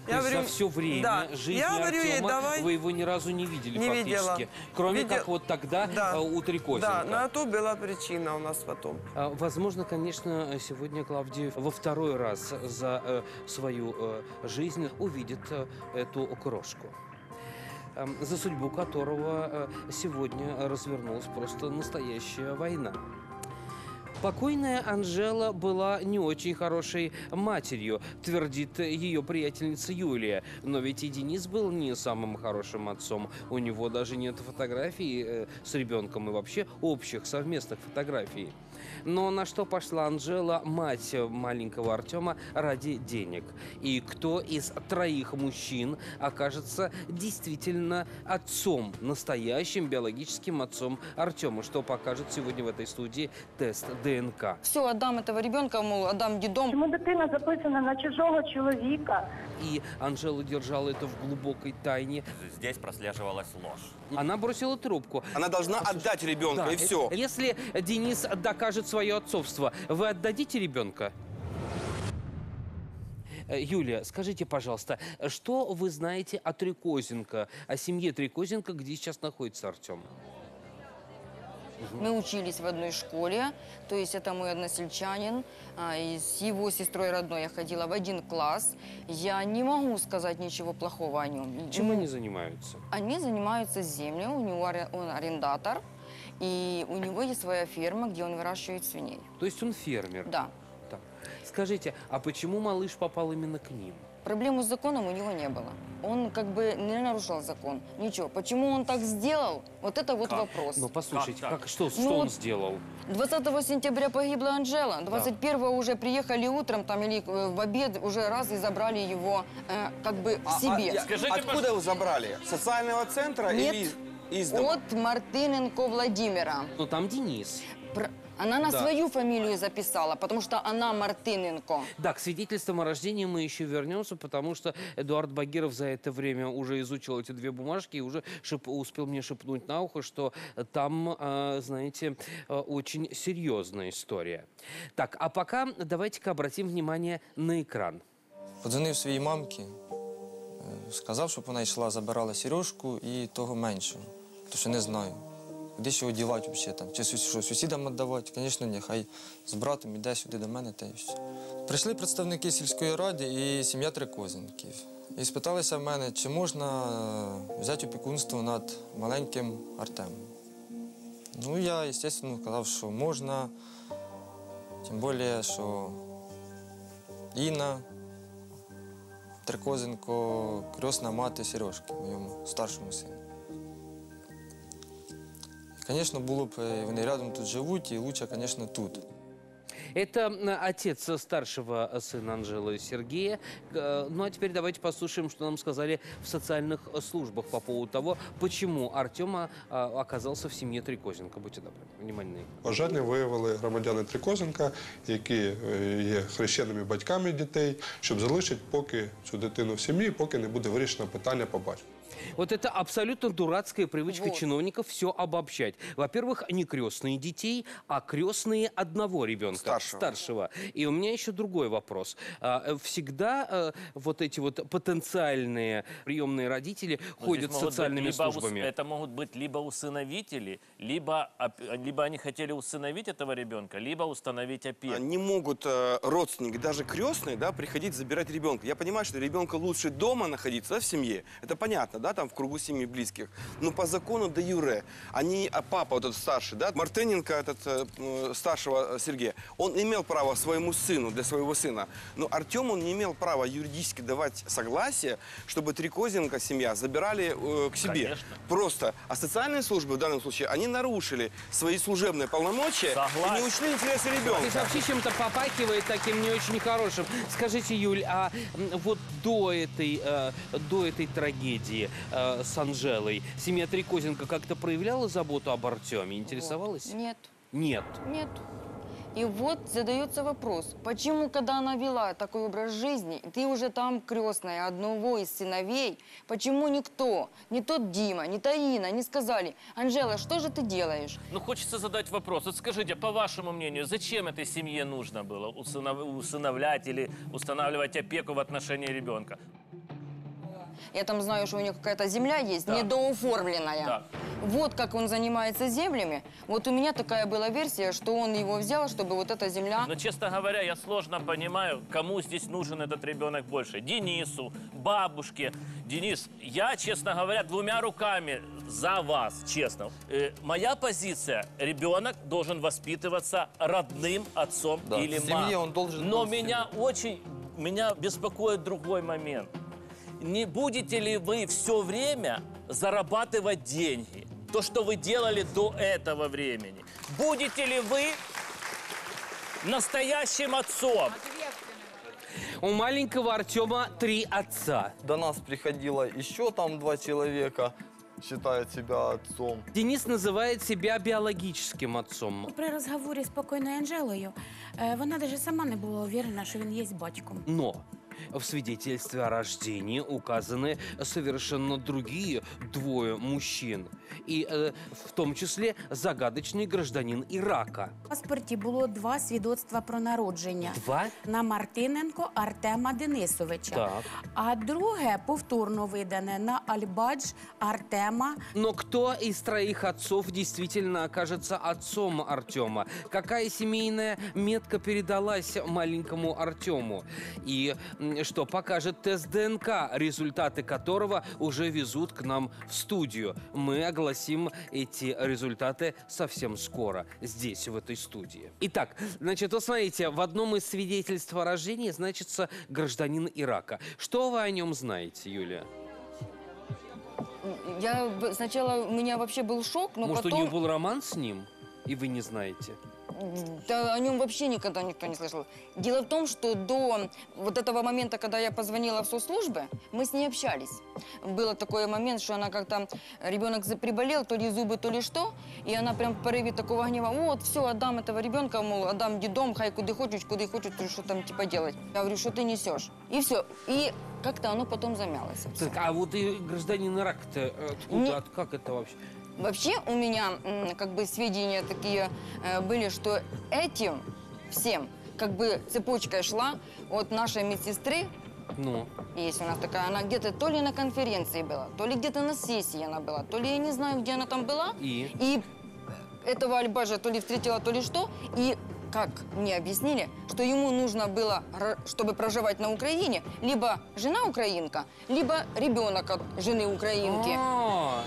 То есть за все время да. жизни я говорю ей, Артема давай... вы его ни разу не видели Не фактически. видела. Кроме Видел- как вот тогда Да. э, у Трикозенко. Да, на то была причина у нас потом. А, Возможно, конечно, сегодня Клавдия во второй раз за э, свою э, жизнь увидит э, эту крошку, э, за судьбу которого э, сегодня развернулась просто настоящая война. Покойная Анжела была не очень хорошей матерью, твердит ее приятельница Юлия. Но ведь и Денис был не самым хорошим отцом. У него даже нет фотографий э, с ребенком и вообще общих совместных фотографий. Но на что пошла Анжела, мать маленького Артема, ради денег? И кто из троих мужчин окажется действительно отцом, настоящим биологическим отцом Артема? Что покажет сегодня в этой студии тест ДНК. Все, отдам этого ребенка, мол, отдам дедом. Чому дитина записана на чужого чоловіка? И Анжела держала это в глубокой тайне. Здесь прослеживалась ложь. Она бросила трубку. Она должна отдать ребенка, Да, и все. э, Если Денис докажет свое отцовство, вы отдадите ребенка? Э, Юлия, скажите, пожалуйста, что вы знаете о Трикозенко, о семье Трикозенко, где сейчас находится Артем? Мы учились в одной школе, то есть это мой односельчанин. а, И с его сестрой родной я ходила в один класс. Я не могу сказать ничего плохого о нем. Чем Ну, они занимаются? Они занимаются землей, у него аре- он арендатор, и у него есть своя ферма, где он выращивает свиней. То есть он фермер? Да. Так. Скажите, а почему малыш попал именно к ним? Проблем с законом у него не было. Он как бы не нарушал закон. Ничего. Почему он так сделал? Вот это вот вопрос. Ну, послушайте, Как как, так? что, что Ну, он вот сделал? двадцатого сентября погибла Анжела. двадцать первого уже приехали утром там или э, в обед уже раз и забрали его э, как бы А- к себе. а я- откуда его забрали? С социального центра Нет, или из дома? от Мартыненко Владимира. Ну, там Денис. Пр- Она на Да. свою фамилию записала, потому что она Мартыненко. Да, к свидетельствам о рождении мы еще вернемся, потому что Эдуард Багиров за это время уже изучил эти две бумажки и уже шеп- успел мне шепнуть на ухо, что там, э, знаете, э, очень серьезная история. Так, а пока давайте-ка обратим внимание на экран. Подзвонив своїй мамці, е, сказав, щоб вона йшла, забирала Сережку і того меншого. Тому що не знаю, куди ж його дівати взагалі там. Чи сус- що, сусідам віддавати? Звісно, ні, хай з братом іде сюди до мене та й все. Прийшли представники сільської ради і сім'я Трикозенків. І спиталися в мене, чи можна е, взяти опікунство над маленьким Артемом. Ну, я, звісно, сказав, що можна, тим більше, що Інна Трикозенко – крестна мати Сережки, моєму старшому сину. Звісно, було б, е, вони рядом тут живуть, і краще, звісно, тут. Это э, отец старшего сына Анжелы Сергея. Э, Ну а теперь давайте послушаем, что нам сказали в социальных службах по поводу того, почему Артема э, оказался в семье Трикозенко. Будьте добры, внимание на экран. Бажання виявили громадяни Трикозенка, які е, є хрещеними батьками дітей, щоб залишити поки цю дитину в сім'ї, поки не буде вирішено питання по батьку. Вот это абсолютно дурацкая привычка Вот. чиновников все обобщать. Во-первых, не крестные детей, а крестные одного ребенка. Старшего. Старшего. И у меня еще другой вопрос. А, э, Всегда э, вот эти вот потенциальные приемные родители Но ходят здесь с могут быть социальными либо ус- службами? Это могут быть либо усыновители, либо, оп- либо они хотели усыновить этого ребенка, либо установить опеку. Не могут э, родственники, даже крестные, да, приходить забирать ребенка. Я понимаю, что ребенка лучше дома находиться, да, в семье. Это понятно, да, там в кругу семьи близких. Но по закону де юре, они, а папа вот этот старший, да, Мартыненко, этот э, э, старшего Сергея, он имел право своему сыну, для своего сына. Но Артем, он не имел права юридически давать согласие, чтобы Трикозенко семья забирали э, к себе. Конечно. Просто. А социальные службы в данном случае, они нарушили свои служебные полномочия Согласен. и не учли интересы То есть ребенка. вообще чем-то попахивает таким не очень хорошим. Скажите, Юль, а м, вот до этой, э, до этой трагедии э, с Анжелой семья Трикозенко как-то проявляла заботу об Артеме? Интересовалась? Нет. Нет. Нет. И вот задается вопрос, почему, когда она вела такой образ жизни, ты уже там крестная одного из сыновей, почему никто, не тот Дима, не та Инна, не сказали: Анжела, что же ты делаешь? Ну, хочется задать вопрос. Вот скажите, по вашему мнению, зачем этой семье нужно было усынов- усыновлять или устанавливать опеку в отношении ребенка? Я там знаю, что у него какая-то земля есть, Да. недооформленная. Да. Вот как он занимается землями. Вот у меня такая была версия, что он его взял, чтобы вот эта земля... Но, честно говоря, я сложно понимаю, кому здесь нужен этот ребенок больше. Денису, бабушке. Денис, я, честно говоря, двумя руками за вас, честно. Э, моя позиция, ребенок должен воспитываться родным отцом Да, или в семье мамой. он должен Но быть в меня очень, меня беспокоит другой момент. Не будете ли вы все время зарабатывать деньги? То, что вы делали до этого времени. Будете ли вы настоящим отцом? У маленького Артема три отца. До нас приходило еще там два человека, считают себя отцом. Денис називає себе біологічним отцом. При розговорі з покойною Анжелою е, вона навіть сама не була уверена, що він є батьком. Но в свидетельстве о рождении указаны совершенно другие двое мужчин. И э, в том числе загадочный гражданин Ирака. В паспорті було два свідоцтва про народження. Два? На Мартиненко Артема Денисовича. Так. А друге повторно видане на Альбадж Артема. Но кто из троих отцов действительно окажется отцом Артема? Какая семейная метка передалась маленькому Артему? И м, что покажет тест ДНК, результаты которого уже везут к нам в студию. Мы огласим эти результаты совсем скоро, здесь, в этой студии. Итак, значит, вот смотрите, в одном из свидетельств о рождении значится гражданин Ирака. Что вы о нем знаете, Юлия? Я б- сначала, у меня вообще был шок, но Может, потом... у него был роман с ним, и вы не знаете? Да, о нем вообще никогда никто не слышал. Дело в том, что до вот этого момента, когда я позвонила в соцслужбы, мы с ней общались. Был такой момент, что она как-то, ребенок за- приболел, то ли зубы, то ли что, и она прям в порыве такого гнева: вот, все, отдам этого ребенка, мол, отдам в детдом, хай куда хочешь, куда хочешь, что там типа делать. Я говорю, что ты несешь? И все. И как-то оно потом замялось. Так, а вот и гражданин Ирака-то откуда, Не- от, как это вообще? Вообще у меня м, как бы сведения такие э, были, что этим всем как бы цепочкой шла от нашей медсестры. Ну? Есть у нас такая, она где-то то ли на конференции была, то ли где-то на сессии она была, то ли я не знаю, где она там была. И? И этого Альбажа то ли встретила, то ли что. И как мне объяснили, что ему нужно было, р- чтобы проживать на Украине, либо жена украинка, либо ребенок от жены украинки. А.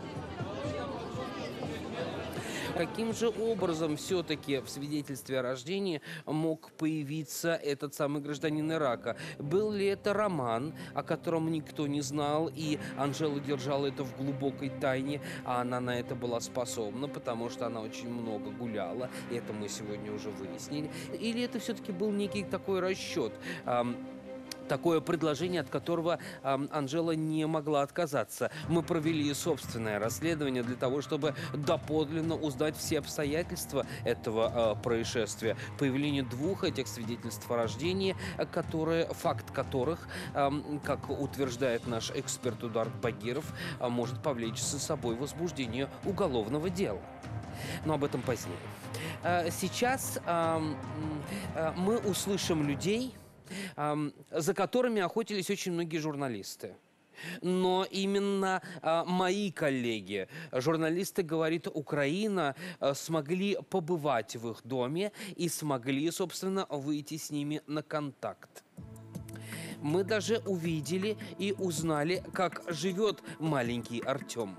Каким же образом все-таки в свидетельстве о рождении мог появиться этот самый гражданин Ирака? Был ли это роман, о котором никто не знал, и Анжела держала это в глубокой тайне, а она на это была способна, потому что она очень много гуляла, и это мы сегодня уже выяснили? Или это все-таки был некий такой расчет? ам, Такое предложение, от которого эм, Анжела не могла отказаться. Мы провели собственное расследование для того, чтобы доподлинно узнать все обстоятельства этого э, происшествия. Появление двух этих свидетельств о рождении, э, которые, факт которых, эм, как утверждает наш эксперт Удард Багиров, э, может повлечь за собой возбуждение уголовного дела. Но об этом позднее. Э, Сейчас эм, э, мы услышим людей, Ам, за которыми охотились очень многие журналисты. Но именно а, мои коллеги, журналисты, говорит, Украина, а, смогли побывать в их доме и смогли, собственно, выйти с ними на контакт. Мы даже увидели и узнали, как живет маленький Артем.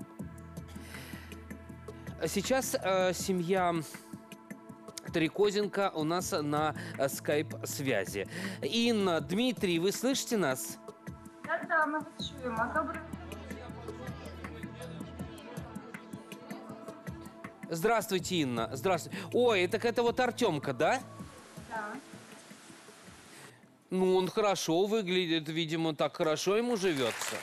Сейчас а, семья Трикозенко у нас на э, скайп-связи. Инна, Дмитрий, вы слышите нас? Да-да, ми вас чуємо. Добре. Здравствуйте, Инна. Здравствуйте. Ой, так это вот Артемка, да? Да. Ну, он хорошо выглядит, видимо, так хорошо ему живется.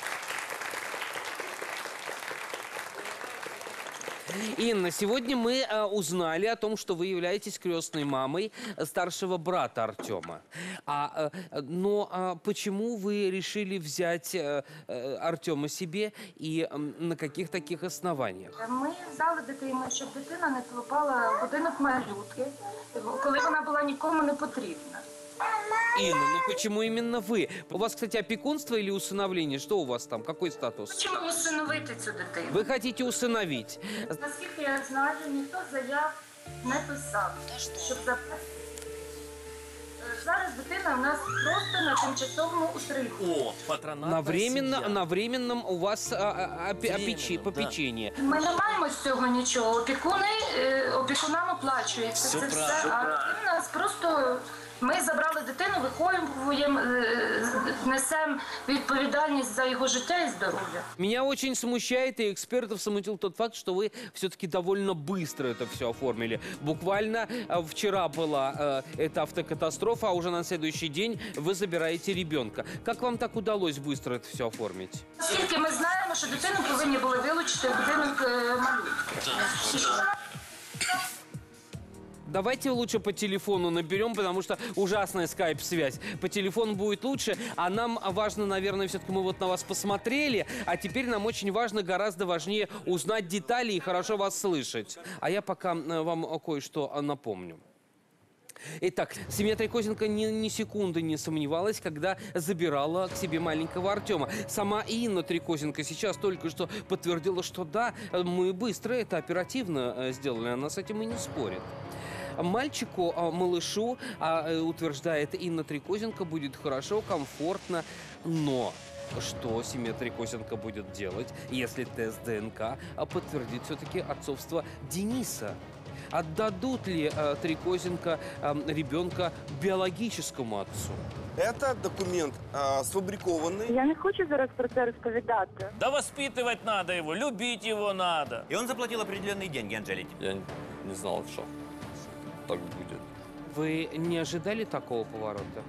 Инна, сегодня мы э, узнали о том, что вы являетесь крестной мамой старшего брата Артема. А, э, но а почему вы решили взять э, э, Артема себе и э, на каких таких основаниях? Ми взяли дитину, щоб дитина не попала в будинок малютки, коли вона була нікому не потрібна. Инна, ну почему именно вы? У вас, кстати, опекунство или усыновление? Что у вас там? Какой статус? Хочемо усиновити цю дитину. Вы хотите усыновить. Наскільки я знаю, ніхто заяв не писав, щоб забрати. Зараз дитина у нас просто на тимчасовому утриманні. О, патронатная На, временно, семья. на временном у вас а, а, опе- опечи- Временном, попечение. Ми не маємо з цього нічого. Опікуни, е, опікунам оплачується Все це все. правильно. А у нас просто ми забрали дитину, виховуємо, е, несемо відповідальність за його життя і здоров'я. Меня очень смущает, и экспертов смутил тот факт, что вы все-таки довольно быстро это все оформили. Буквально э, вчера была э, эта автокатастрофа, а уже на следующий день вы забираете ребенка. Как вам так удалось быстро это все оформить? Оскільки ми знаємо, що дитину повинні були вилучити в будинок е, малютки. Давайте лучше по телефону наберем, потому что ужасная скайп-связь. По телефону будет лучше, а нам важно, наверное, все-таки мы вот на вас посмотрели, а теперь нам очень важно, гораздо важнее узнать детали и хорошо вас слышать. А я пока э, вам кое-что напомню. Итак, семья Трикозенко ни, ни секунды не сомневалась, когда забирала к себе маленького Артема. Сама Инна Трикозенко сейчас только что подтвердила, что да, мы быстро это оперативно э, сделали, она с этим и не спорит. Мальчику, а, малышу, а, э, утверждает Инна Трикозенко, будет хорошо, комфортно, но что семья Трикозенко будет делать, если тест ДНК а, подтвердит все-таки отцовство Дениса? Отдадут ли э, Трикозенко э, ребенка биологическому отцу? Это документ а, сфабрикованный. Я не хочу зараз про це розповідати. Да воспитывать надо его, любить его надо. И он заплатил определенные деньги Анжелике. Я не, не знал, что так будет. Вы не ожидали такого поворота?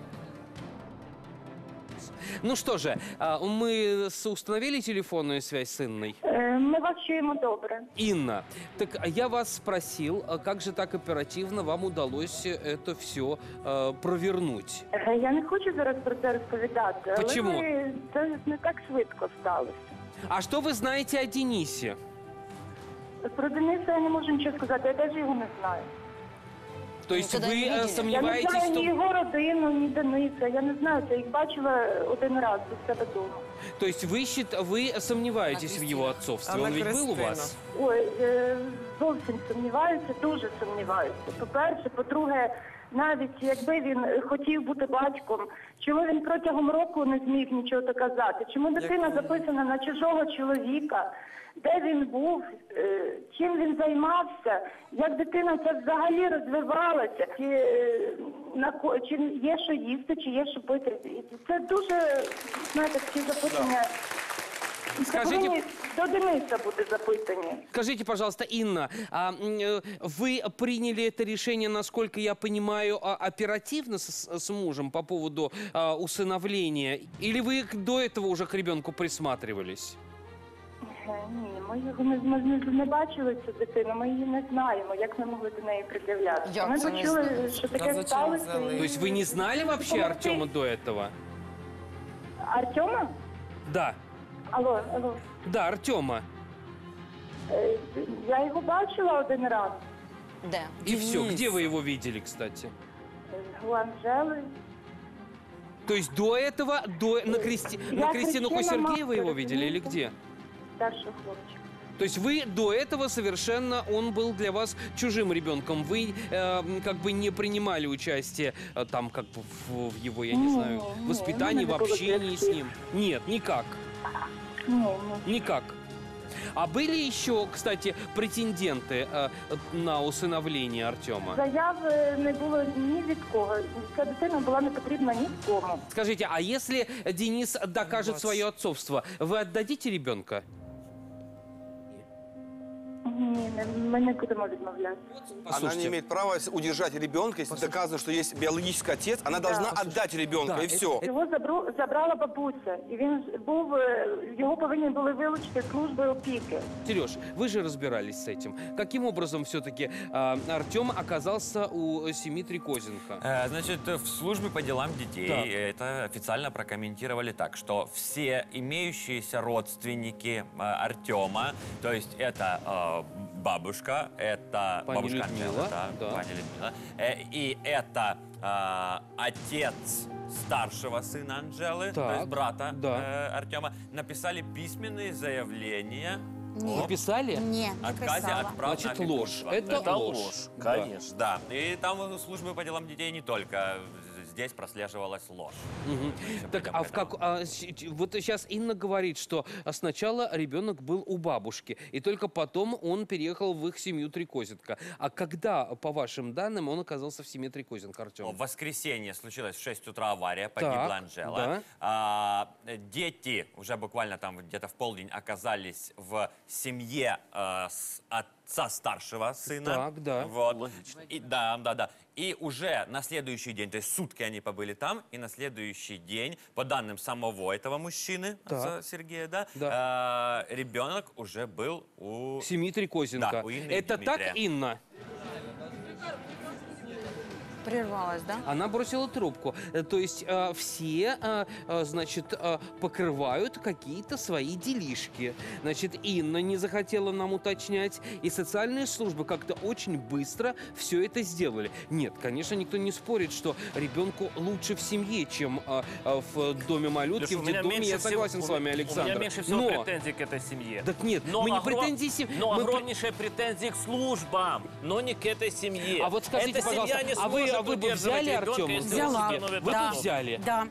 Ну что же, а, мы с- установили телефонную связь с Инной? Ми вас чуємо добре. Инна, так я вас спросил, а как же так оперативно вам удалось это все провернуть? Е, Я не хочу зараз про це розповідати, але Почему? ми- це не так швидко сталося. А что вы знаете о Денисе? Про Дениса я не можу нічого сказати, я навіть його не знаю. То есть Никогда вы не э, видели? сомневаетесь, Я не знаю что... ні його родину, ні Дениса. Я не знаю, це їх бачила один раз у себе вдома. То есть вы, счит... вы сомневаетесь в его отцовстве? Анна Он ведь был у Кристина. вас? Ой, е, зовсім сумніваюся, дуже сумніваюся. По-перше, по-друге, навіть якби він хотів бути батьком, чому він протягом року не зміг нічого доказати? Чому дитина записана на чужого чоловіка? Де він був, е, чим він займався, як дитина це взагалі розвивалася, чи, е, на, ко- чи є що їсти, чи є що пити. І це дуже, знаєте, такі запитання. Це Скажіть- повинні до Дениса бути запитані. Скажите, пожалуйста, Инна, а, м, э, вы приняли это решение, насколько я понимаю, а, оперативно с, с мужем по поводу а, усыновления? Или вы к- до этого уже к ребенку присматривались? Е, Ні, ми його не, ми не, не бачили цю дитину, ми її не знаємо, як ми могли до неї придивлятися. Як Ми це не почули, знаєте? що А таке зачем сталося. взяли? і- То есть вы не знали вообще Помогти. Артема до этого? Артема? Да, Алло, алло. да, Артема. Е, Я його бачила один раз Да. И все. Где вы его видели, кстати? е, у Анжели. То есть до этого, до, на, Кристи... Я на Кристинуху Кристина Сергеева его Мавка, видели или разумеете? где? Старший хлопчик. То есть вы до этого совершенно, он был для вас чужим ребенком. Вы э, как бы не принимали участие э, там как бы в, в его, я не Не, знаю, не, не, воспитании, у в меня не было общении с детских. ним? Нет, никак. Ні, ні. Никак. А были еще, кстати, претенденты э, на усыновление Артема? Заяв е, не було ні від кого. Ця дитина була не потрібна ні кому. Скажите, а если Денис докажет свое отцовство, вы отдадите ребенка? Ні, не, ми не будемо відмовляти. Она Послушайте. не имеет права удержать ребенка, если доказано, что есть биологический отец. Она должна отдать ребенка, Да, и это- все. Його забру, забрала бабуся, і він ж був, е, його повинні були вилучити служби опіки. Сереж, вы же разбирались с этим. Каким образом все-таки Артем оказался у семьи Трикозенко? Э, Значит, в службе по делам детей Да. это официально прокомментировали так, что все имеющиеся родственники э, Артема, то есть это э, бабушка, это Пани бабушка Людмила, Анжела, да, да. пани Людмила. Э, и это а, отец старшего сына Анжелы, то Так, есть брата да. э, Артема, написали письменные заявления Нет. о Писали? Не, не отказе писала. от прав Значит, на ложь. опекунство. Это, Это ложь. ложь, Да. конечно. Да, и там службы по делам детей не только. Здесь прослеживалась ложь. Мгм. Всё Так, пойдем а к в как, а, с- ч- вот сейчас Инна говорит, что сначала ребенок был у бабушки, и только потом он переехал в их семью Трикозенко. А когда, по вашим данным, он оказался в семье Трикозенко, Артем? В воскресенье случилась в шесть утра авария, погибла Так, Анжела. да. А, дети уже буквально там где-то в полдень оказались в семье э, с отца старшего сына. Так, да. Вот. И, да, да, да. И уже на следующий день, то есть сутки они побыли там, и на следующий день, по данным самого этого мужчины, отца Сергея, да, э, ребенок уже был у... Семьи Трикозенко. Да, у Инны и Это Дмитрия. так, Инна? Прервалась, да? Она бросила трубку. Э, То есть э, все, э, э, значит, э, покрывают какие-то свои делишки. Значит, Инна не захотела нам уточнять, и социальные службы как-то очень быстро все это сделали. Нет, конечно, никто не спорит, что ребенку лучше в семье, чем э, э, в доме малютки, Леш, в у меня детдоме. меньше Я согласен всего- с вами, у- Александр. У меня меньше всего Но- претензий к этой семье. Так нет, Но мы не огром- претензии сем- Но мы пр- огромнейшие претензии к службам, но не к этой семье. А вот скажите, Эта пожалуйста, семья не а вы, сможет а вы бы удерживать взяли ребенка, Артема? если он Взяла. установит Вы бы дом. взяли? Да.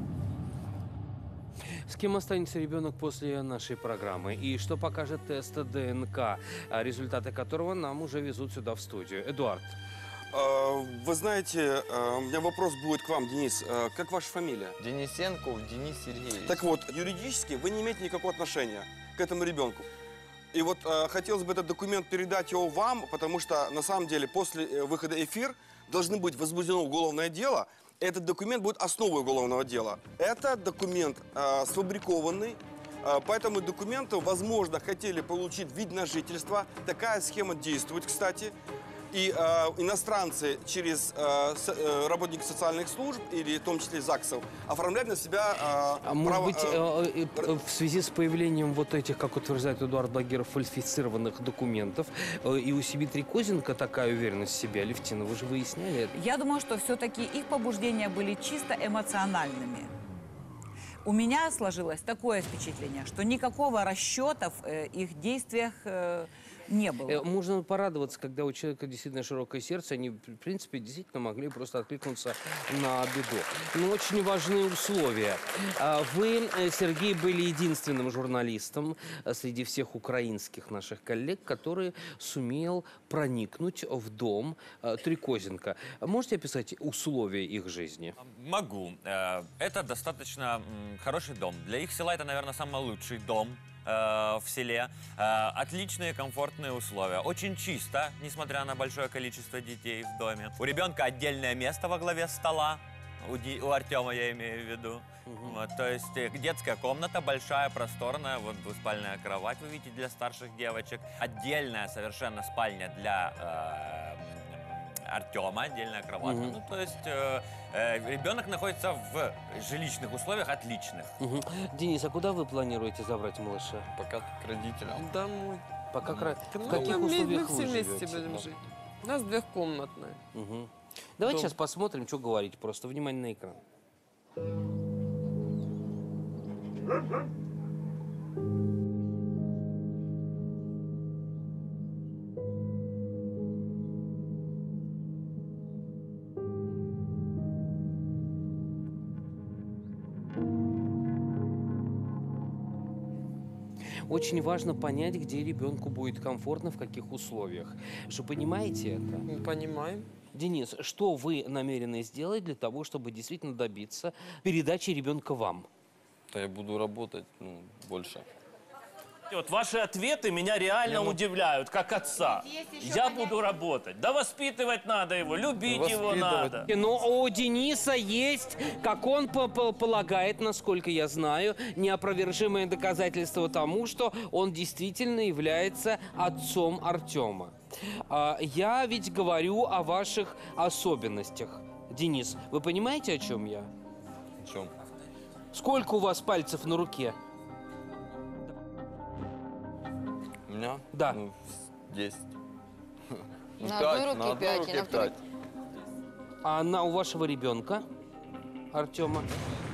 С кем останется ребенок после нашей программы? И что покажет тест ДНК, а, результаты которого нам уже везут сюда в студию? Эдуард. Э, Вы знаете, э, у меня вопрос будет к вам, Денис. Э, Как ваша фамилия? Денисенков Денис Сергеевич. Так вот, юридически вы не имеете никакого отношения к этому ребенку. И вот э, хотелось бы этот документ передать его вам, потому что на самом деле после э, выхода в эфир должны быть возбуждено уголовное дело. Этот документ будет основой уголовного дела. Это документ э, сфабрикованный. Э, По этому документу, возможно, хотели получить вид на жительство. Такая схема действует, кстати. И э, иностранцы через э, с- э, работников социальных служб, или в том числе ЗАГСов, оформляют на себя э, А может право, быть, э, э, э, в связи с появлением вот этих, как утверждает Эдуард Багиров, фальсифицированных документов, э, и у семьи Трикозенко такая уверенность в себе, Алевтина, вы же выясняли это? Я думаю, что все-таки их побуждения были чисто эмоциональными. У меня сложилось такое впечатление, что никакого расчета в э, их действиях э, не было. Э, Можно порадоваться, когда у человека действительно широкое сердце, они, в принципе, действительно могли просто откликнуться на беду. Но очень важные условия. А Вы, э, Сергей, были единственным журналистом э, среди всех украинских наших коллег, который сумел проникнуть в дом э, Трикозенко. Можете описать условия их жизни? Могу. Э, Это достаточно м, хороший дом. Для их села это, наверное, самый лучший дом э, в селе. Э, Отличные, комфортные условия. Очень чисто, несмотря на большое количество детей в доме. У ребенка отдельное место во главе стола. У, Ди- у Артема я имею в виду. Вот, то есть э, детская комната большая, просторная, вот двуспальная кровать, вы видите, для старших девочек. Отдельная совершенно спальня для э, Артема, отдельная кроватка. Мгм. Ну, то есть э, э, ребенок находится в жилищных условиях отличных. Мгм. Денис, а куда вы планируете забрать малыша? Пока к родителям. Домой. Пока кра- в Ну, каких мы, условиях мы вы все вместе живете? будем Да. жить. У нас двухкомнатная. Мгм. Давайте Дом. сейчас посмотрим, что говорить. Просто внимание на экран. Очень важно понять, где ребенку будет комфортно, в каких условиях. Что понимаете это? Мы понимаем. Денис, что вы намерены сделать для того, чтобы действительно добиться передачи ребенка вам? То я буду работать ну, больше. Вот ваши ответы меня реально Не, ну- удивляют, как отца. Я буду работать. Да воспитывать надо его, любить его надо. Но у Дениса есть, как он по- по- полагает, насколько я знаю, неопровержимое доказательство тому, что он действительно является отцом Артема. А, Я ведь говорю о ваших особенностях. Денис, вы понимаете, о чем я? О чем? Сколько у вас пальцев на руке? У меня? Да. Ну, десять. На Пять, одной руке на одной пять, и руке на второй- пять. А она у вашего ребенка, Артема?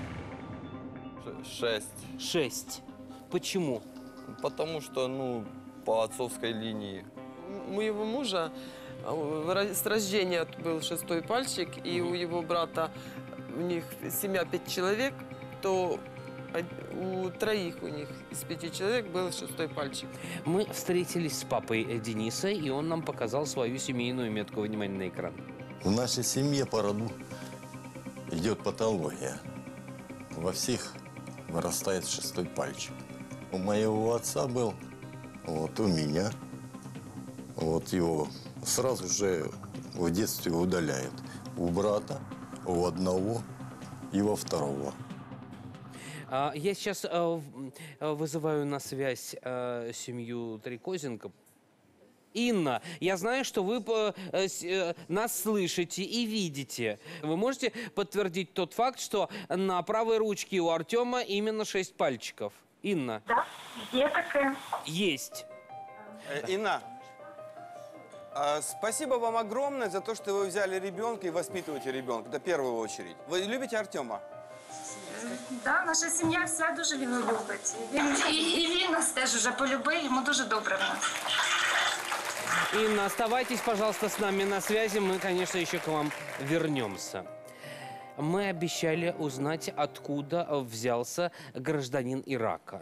Шесть. Шесть. Почему? Потому что, ну, по отцовской линии. У моего мужа э, с рождения был шестой пальчик, и у его брата, у них семья пять человек, то у троих у них из пяти человек был шестой пальчик. Мы встретились с папой Дениса, и он нам показал свою семейную метку. Внимание на экран. В нашей семье по роду идет патология. Во всех вырастает шестой пальчик. У моего отца был, вот у меня. Вот его сразу же в детстве удаляют. У брата, у одного и во второго. А, Я сейчас э, в- э, вызываю на связь э, семью Трикозенко. Инна, я знаю, что вы э, э, с- э, нас слышите и видите. Вы можете подтвердить тот факт, что на правой ручке у Артема именно шесть пальчиков? Инна? Да, є таке. Есть. Э, Инна, а, спасибо вам огромное за то, что вы взяли ребенка и воспитываете ребенка. Это в первую очередь. Вы любите Артема? Да, наша сім'я вся дуже його любить. Він, і, і він нас теж уже полюбив, йому дуже добре в нас. Инна, оставайтесь, пожалуйста, с нами на связи. Мы, конечно, еще к вам вернемся. Мы обещали узнать, откуда взялся гражданин Ирака.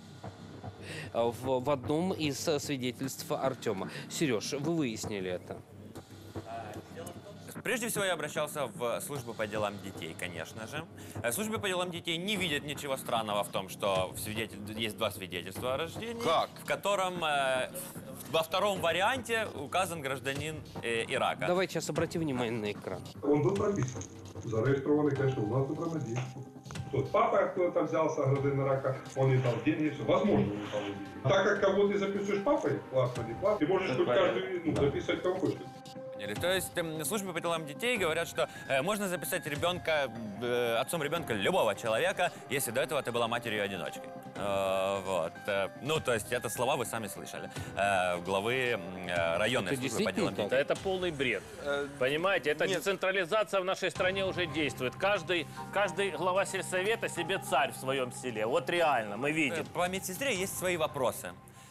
В, в одном из свидетельств Артема. Сереж, вы выяснили это? Прежде всего, я обращался в службу по делам детей, конечно же. Э, Служба по делам детей не видит ничего странного в том, что в свидетель... есть два свидетельства о рождении. Как? В котором э, во втором варианте указан гражданин э, Ирака. Давайте сейчас обратим внимание на экран. Он был прописан. Зарегистрированный, конечно, у нас в Украине. Тот папа откуда-то взялся, гражданин Ирака, он не дал деньги, все. Возможно, он не дал деньги. Так как кого ты записываешь папой, классно, не классно, ты можешь тут каждый, ну, записывать кого хочешь. То есть э, службы по делам детей говорят, что э, можно записать ребенка, э, отцом ребенка любого человека, если до этого ты была матерью-одиночкой. Э, вот. Э, ну, то есть это слова вы сами слышали. Э, главы э, районной Это службы по делам действительно детей. так? Это полный бред. Понимаете, эта нет. децентрализация в нашей стране уже действует. Каждый, каждый глава сельсовета себе царь в своем селе. Вот реально, мы видим. По медсестре есть свои вопросы.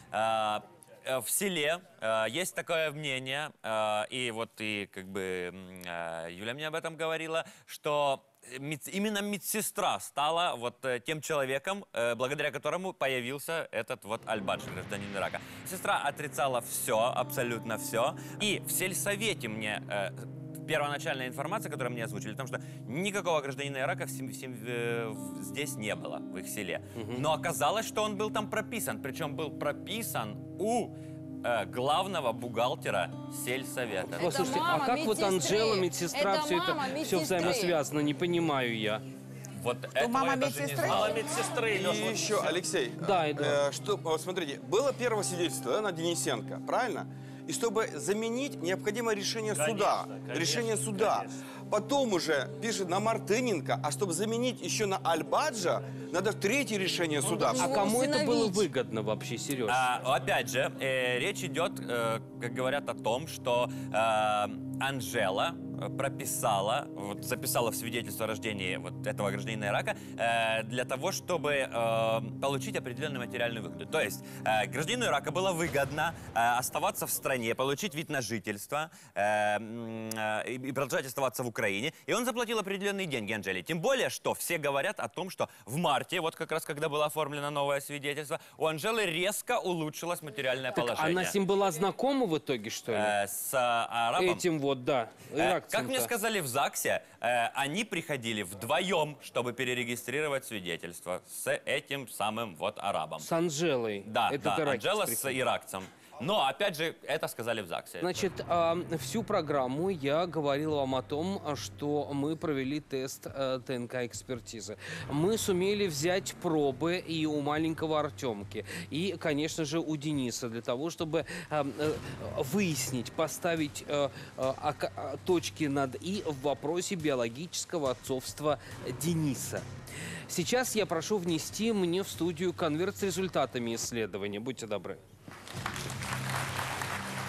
Э, э, В селе э, есть такое мнение, э, и вот и как бы м, э, Юля мне об этом говорила, что мед- именно медсестра стала вот э, тем человеком, э, благодаря которому появился этот вот Аль-Бадж, гражданин Ирака. Сестра отрицала все, абсолютно все, и в сельсовете мне э, первоначальная информация, которую мне озвучили, о том, что никакого гражданина Ирака в сем- в сем- э, в- здесь не было, в их селе. Но оказалось, что он был там прописан. Причем был прописан у э, главного бухгалтера сельсовета. Послушайте, а как вот Анжела, медсестра, все это все взаимосвязано, не понимаю я. Вот этого мама я даже не медсестры? знал. Мама медсестры, И еще, Алексей, Да, э, что, вот смотрите, было первое свидетельство, да, на Денисенко, правильно? И чтобы заменить, необходимо решение Конечно, суда. конечно, решение суда. Потом уже пишет на Мартыненко, а чтобы заменить еще на Аль-Баджа, надо третье решение суда. А кому это было выгодно вообще, Сереж? А, опять же, э, речь идет, э, как говорят, о том, что э, Анжела прописала, вот, записала в свидетельство о рождении вот этого гражданина Ирака э, для того, чтобы э, получить определенную материальную выгоду. То есть э, гражданину Ирака было выгодно э, оставаться в стране, получить вид на жительство э, м, э, и и продолжать оставаться в Украине. И он заплатил определенные деньги Анжеле. Тем более, что все говорят о том, что в марте, вот как раз когда было оформлено новое свидетельство, у Анжелы резко улучшилось материальное Так положение. она с ним была знакома в итоге, что ли? Э, с э, арабом? Этим вот, да, Э, иракцем-то. Как мне сказали в ЗАГСе, э, они приходили вдвоем, чтобы перерегистрировать свидетельство с этим самым вот арабом. С Анжелой. Да, Этот да, иракец Анжела с приходил. иракцем. Но, опять же, это сказали в ЗАГСе. Значит, а, всю программу я говорил вам о том, что мы провели тест э, ДНК-экспертизы. Мы сумели взять пробы и у маленького Артемки, и, конечно же, у Дениса, для того, чтобы э, э, выяснить, поставить э, э, ока- э, точки над «и» в вопросе биологического отцовства Дениса. Сейчас я прошу внести мне в студию конверт с результатами исследования. Будьте добры.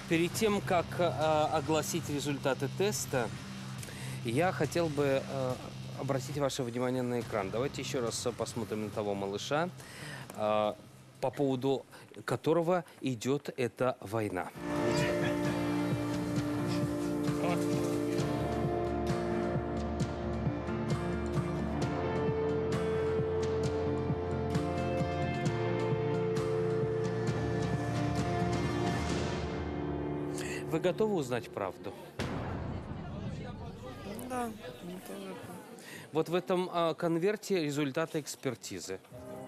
Перед тем, как э, огласить результаты теста, я хотел бы э, обратить ваше внимание на экран. Давайте еще раз посмотрим на того малыша, э, по поводу которого идет эта война. Вы готовы узнать правду? Да, ну, тоже. Вот в этом э, конверте результаты экспертизы.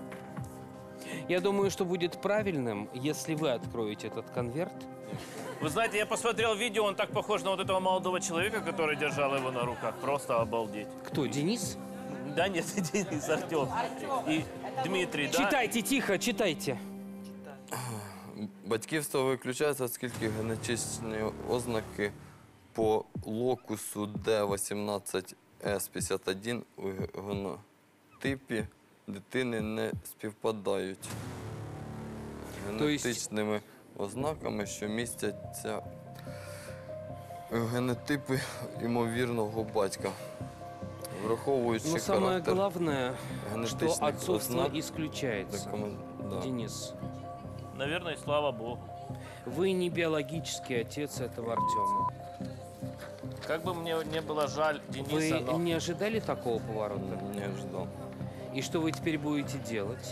Я думаю, что будет правильным, если вы откроете этот конверт. Вы знаете, я посмотрел видео, он так похож на вот этого молодого человека, который держал его на руках. Просто обалдеть. Кто, Денис? Да нет, Денис, Артем. И Дмитрий, да? Читайте, тихо, читайте. Батьківство виключається, оскільки генетичні ознаки по локусу Д вісімнадцять С п'ятдесят один у генотипі дитини не співпадають генетичними ознаками, що містяться у генотипі ймовірного батька. Враховуючи Но самое характер главное, что генетичних отцовство ознак, исключается. да. Денис, Наверное, и слава богу. вы не биологический отец этого Артема. Как бы мне не было жаль Дениса, Вы но... не ожидали такого поворота? Не ожидал. И что вы теперь будете делать?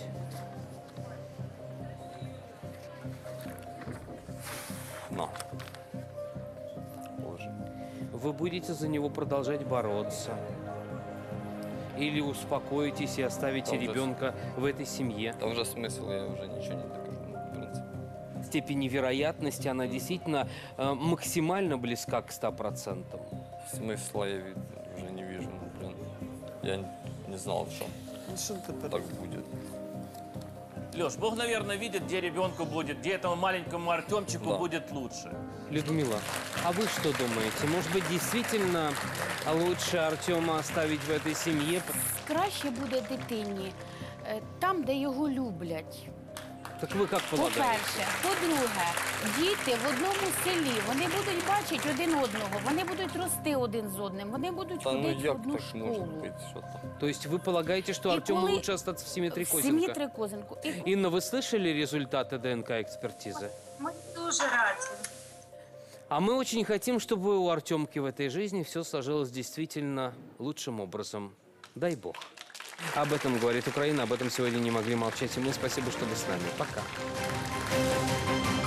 На. Боже. Вы будете за него продолжать бороться? Или успокоитесь и оставите Там же- ребенка в этой семье? Там уже смысл, я уже ничего не докажу, ну, в принципе. Степень вероятности, она действительно э, максимально близка к ста процентам. Смысла я вид- уже не вижу, ну, блин. Я н- не знал, что так будет. Леш, Бог, наверное, видит, где ребенку будет, где этому маленькому Артемчику Да. будет лучше. Людмила, а вы что думаете? Может быть, действительно лучше Артема оставить в этой семье? Краще буде дитині е, там, де його люблять. Так вы как полагаете? По-перше. По-друге, діти в одному селі, вони будуть бачити один одного, вони будуть рости один з одним, вони будуть Да ну ходити в як одну так может школу. быть, что там? То есть вы полагаете, что И Артему коли- лучше остаться в семье В сім'ї Трикозенко? Трикозенко. І Инна, вы слышали результаты ДНК-экспертизы? Мы тоже рады. А мы очень хотим, чтобы у Артемки в этой жизни все сложилось действительно лучшим образом. Дай бог. Об этом говорит Украина, об этом сегодня не могли молчать и мы. Спасибо, что вы с нами. Пока.